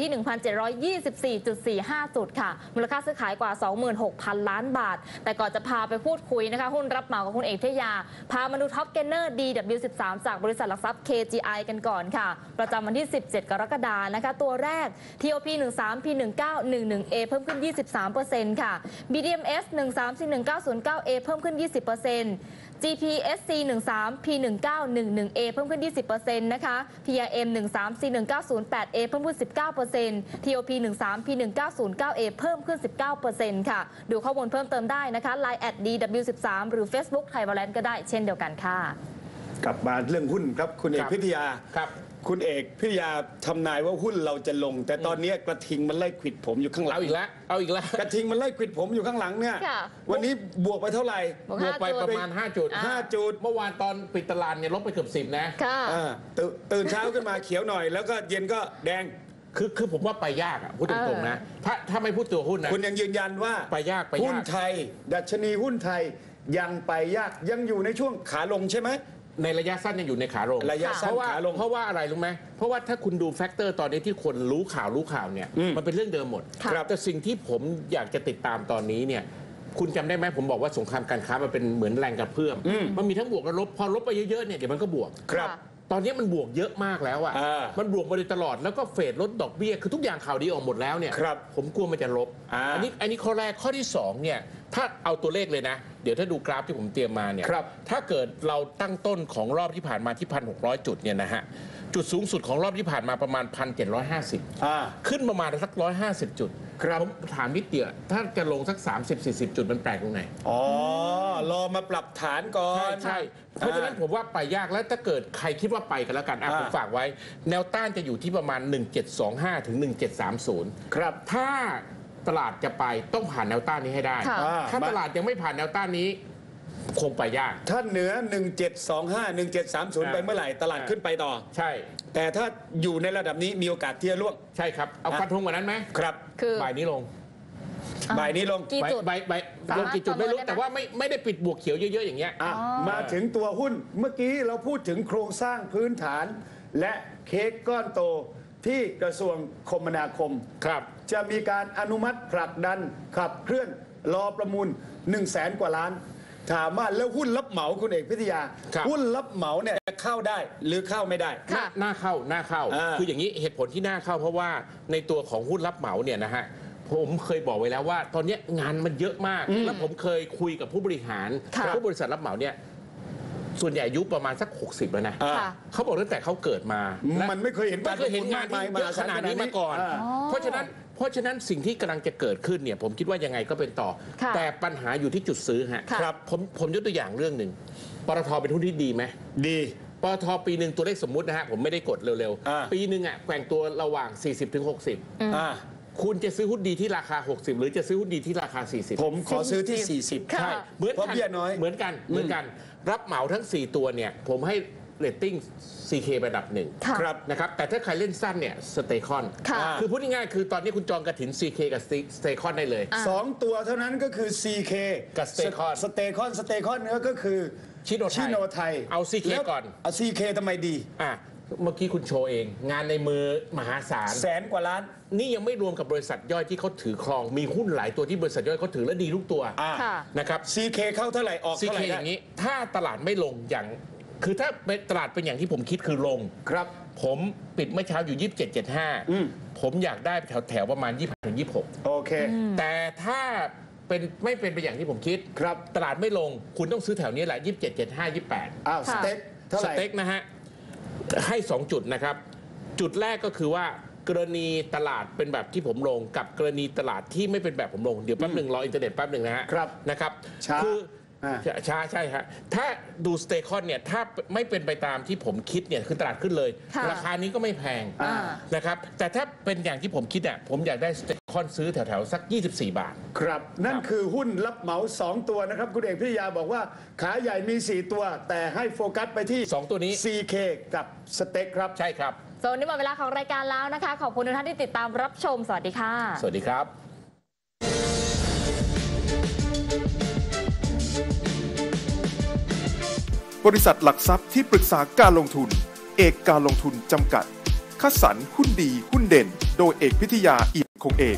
1,724.45 จุดค่ะมูลค่าซื้อขายกว่า 26,000 ล้านบาทแต่ก่อนจะพาไปพูดคุยนะคะหุ้นรับเหมากับคุณเอกเทยาพามาดูท็อปเกนเนอร์ DW13 จากบริษัทหลักทรัพย์ KGI กันก่อนค่ะประจำวันที่17กรกฎาคมนะคะตัวแรก TOP 13 P19 11A เพิ่มขึ้น 23% ค่ะ BDMs 13 41909A เพิ่มขึ้น 20% GPSC 13 P19 11A เพิ่มขึ้น 20% นะคะ PRM 13 C1908A เพิ่มขึ้น 19% TOP 13 P1909A เพิ่มขึ้น 19% ค่ะดูข้อมูลเพิ่มเติมได้นะคะ Line @DW13 หรือ Facebook Thailand ก็ได้เช่นเดียวกันค่ะกลับมาเรื่องหุ้นครับคุณเอกพิทยาครับคุณเอกพิทยาทำนายว่าหุ้นเราจะลงแต่ตอนนี้กระทิงมันไล่ขวิดผมอยู่ข้างหลังเอาอีกแล้วกระทิงมันไล่ขวิดผมอยู่ข้างหลังเนี่ยวันนี้บวกไปเท่าไหร่บวกไปประมาณ5 จุดเมื่อวานตอนปิดตลาดเนี่ยลบไปเกือบ10นะตื่นเช้าขึ้นมาเขียวหน่อยแล้วก็เย็นก็แดงคือผมว่าไปยากอ่ะพูดตรงๆนะถ้าไม่พูดตัวหุ้นนะคุณยังยืนยันว่าไปยากหุ้นไทยดัชนีหุ้นไทยยังไปยากยังอยู่ในช่วงขาลงใช่ไหมในระยะสั้นยังอยู่ในขาลงระยะสั้นขาลงเพราะว่าอะไรรู้ไหมเพราะว่าถ้าคุณดูแฟกเตอร์ตอนนี้ที่คนรู้ข่าวเนี่ยมันเป็นเรื่องเดิมหมดแต่สิ่งที่ผมอยากจะติดตามตอนนี้เนี่ยคุณจำได้ไหมผมบอกว่าสงครามการค้ามันเป็นเหมือนแรงกระเพื่อมมันมีทั้งบวกและลบพอลบไปเยอะๆเนี่ยเดี๋ยวมันก็บวกตอนนี้มันบวกเยอะมากแล้วอ่ะมันบวกมาโดยตลอดแล้วก็เฟดลดดอกเบี้ยคือทุกอย่างข่าวดีออกหมดแล้วเนี่ยผมกลัวมันจะลบอันนี้ข้อแรกข้อที่2เนี่ยถ้าเอาตัวเลขเลยนะเดี๋ยวถ้าดูกราฟที่ผมเตรียมมาเนี่ยถ้าเกิดเราตั้งต้นของรอบที่ผ่านมาที่ 1,600 จุดเนี่ยนะฮะจุดสูงสุดของรอบที่ผ่านมาประมาณ 1,750 ขึ้นประมาณสัก150 จุดผมถามนิดเดียวถ้าจะลงสัก 30-40 จุดมันแปลกตรงไหนรอมาปรับฐานก่อนใช่เพราะฉะนั้นผมว่าไปยากแล้วถ้าเกิดใครคิดว่าไปกันแล้วกันผมฝากไว้แนวต้านจะอยู่ที่ประมาณ 1725 ถึง 1730 ครับถ้าตลาดจะไปต้องผ่านแนวต้านนี้ให้ได้ถ้าตลาดยังไม่ผ่านแนวต้านนี้คงไปยากถ้าเหนือ1725 1730ไปเมื่อไหร่ตลาดขึ้นไปต่อใช่แต่ถ้าอยู่ในระดับนี้มีโอกาสที่จะล่วงใช่ครับเอาฟันธงกว่านั้นไหมครับบ่ายนี้ลงกี่จุดลงกี่จุดไม่รู้แต่ว่าไม่ได้ปิดบวกเขียวเยอะๆอย่างเงี้ยมาถึงตัวหุ้นเมื่อกี้เราพูดถึงโครงสร้างพื้นฐานและเค้กก้อนโตที่กระทรวงคมนาคมครับจะมีการอนุมัติผลักดันขับเคลื่อนรอประมูล 100,000 กว่าล้านถามว่าแล้วหุ้นรับเหมาคุณเอกพิทยาหุ้นรับเหมาเนี่ยจะเข้าได้หรือเข้าไม่ได้น่าเข้าคืออย่างนี้เหตุผลที่น่าเข้าเพราะว่าในตัวของหุ้นรับเหมาเนี่ยนะฮะผมเคยบอกไว้แล้วว่าตอนนี้งานมันเยอะมากแล้วผมเคยคุยกับผู้บริหารผู้บริษัทรับเหมาเนี่ยส่วนใหญ่อายุประมาณสัก60แล้วนะเขาบอกตั้งแต่เขาเกิดมามันไม่เคยเห็นงานที่เยอะขนาดนี้มาก่อนเพราะฉะนั้นสิ่งที่กำลังจะเกิดขึ้นเนี่ยผมคิดว่ายังไงก็เป็นต่อแต่ปัญหาอยู่ที่จุดซื้อฮะผมยกตัวอย่างเรื่องหนึ่งปตทเป็นหุ้นที่ดีไหมดีปตทปีหนึ่งตัวเลขสมมุตินะฮะผมไม่ได้กดเร็วๆปีหนึ่งแกว่งตัวระหว่าง40-60คุณจะซื้อหุ้นดีที่ราคา60หรือจะซื้อหุ้นดีที่ราคา40 ผมขอซื้อที่40 ใช่เหมือนกันเหมือนกันรับเหมาทั้ง4ตัวเนี่ยผมให้เรตติ้ง CK ระดับหนึ่งนะครับแต่ถ้าใครเล่นสั้นเนี่ยสเตคอนคือพูดง่ายๆคือตอนนี้คุณจองกระถิน CK กับสเตคอนได้เลย 2ตัวเท่านั้นก็คือ CK กับสเตคอนก็คือชิโนไทยเอา CK ก่อนเอา CK ทำไมดีเมื่อกี้คุณโชว์เองงานในมือมหาศาล 100,000 กว่าล้านนี่ยังไม่รวมกับบริษัทย่อยที่เขาถือครองมีหุ้นหลายตัวที่บริษัทย่อยเขาถือและดีทุกตัวนะครับ CK เข้าเท่าไหร่ออกเท่าไหร่ CK อย่างนี้ถ้าตลาดไม่ลงอย่างคือถ้าตลาดเป็นอย่างที่ผมคิดคือลงครับผมปิดเมื่อเช้าอยู่ 27.75ผมอยากได้แถวประมาณ 25-26 โอเคแต่ถ้าไม่เป็นไปอย่างที่ผมคิดครับตลาดไม่ลงคุณต้องซื้อแถวนี้แหละ 27.75-28 สเต็กเท่าไหร่สเต็กนะฮะให้2จุดนะครับจุดแรกก็คือว่ากรณีตลาดเป็นแบบที่ผมลงกับกรณีตลาดที่ไม่เป็นแบบผมลงเดี๋ยวแป๊บหนึ่งรออินเทอร์เน็ตแป๊บหนึ่งนะฮะนะครับคือใช่ฮะถ้าดูสเตคอนเนี่ยถ้าไม่เป็นไปตามที่ผมคิดเนี่ยคือตลาดขึ้นเลยราคานี้ก็ไม่แพงนะครับแต่ถ้าเป็นอย่างที่ผมคิดอ่ะผมอยากได้สเตคอนซื้อแถวๆสัก24 บาทครับนั่นคือหุ้นรับเหมา2ตัวนะครับคุณเอกพิทยาบอกว่าขาใหญ่มี4ตัวแต่ให้โฟกัสไปที่ 2ตัวนี้ CK กับสเต็กครับใช่ครับส่วนนี้หมดเวลาของรายการแล้วนะคะขอบคุณทุกท่านที่ติดตามรับชมสวัสดีค่ะสวัสดีครับบริษัทหลักทรัพย์ที่ปรึกษาการลงทุนเอกการลงทุนจำกัดคัดสรรหุ้นดีหุ้นเด่นโดยเอกพิทยา เอี่ยมคงเอก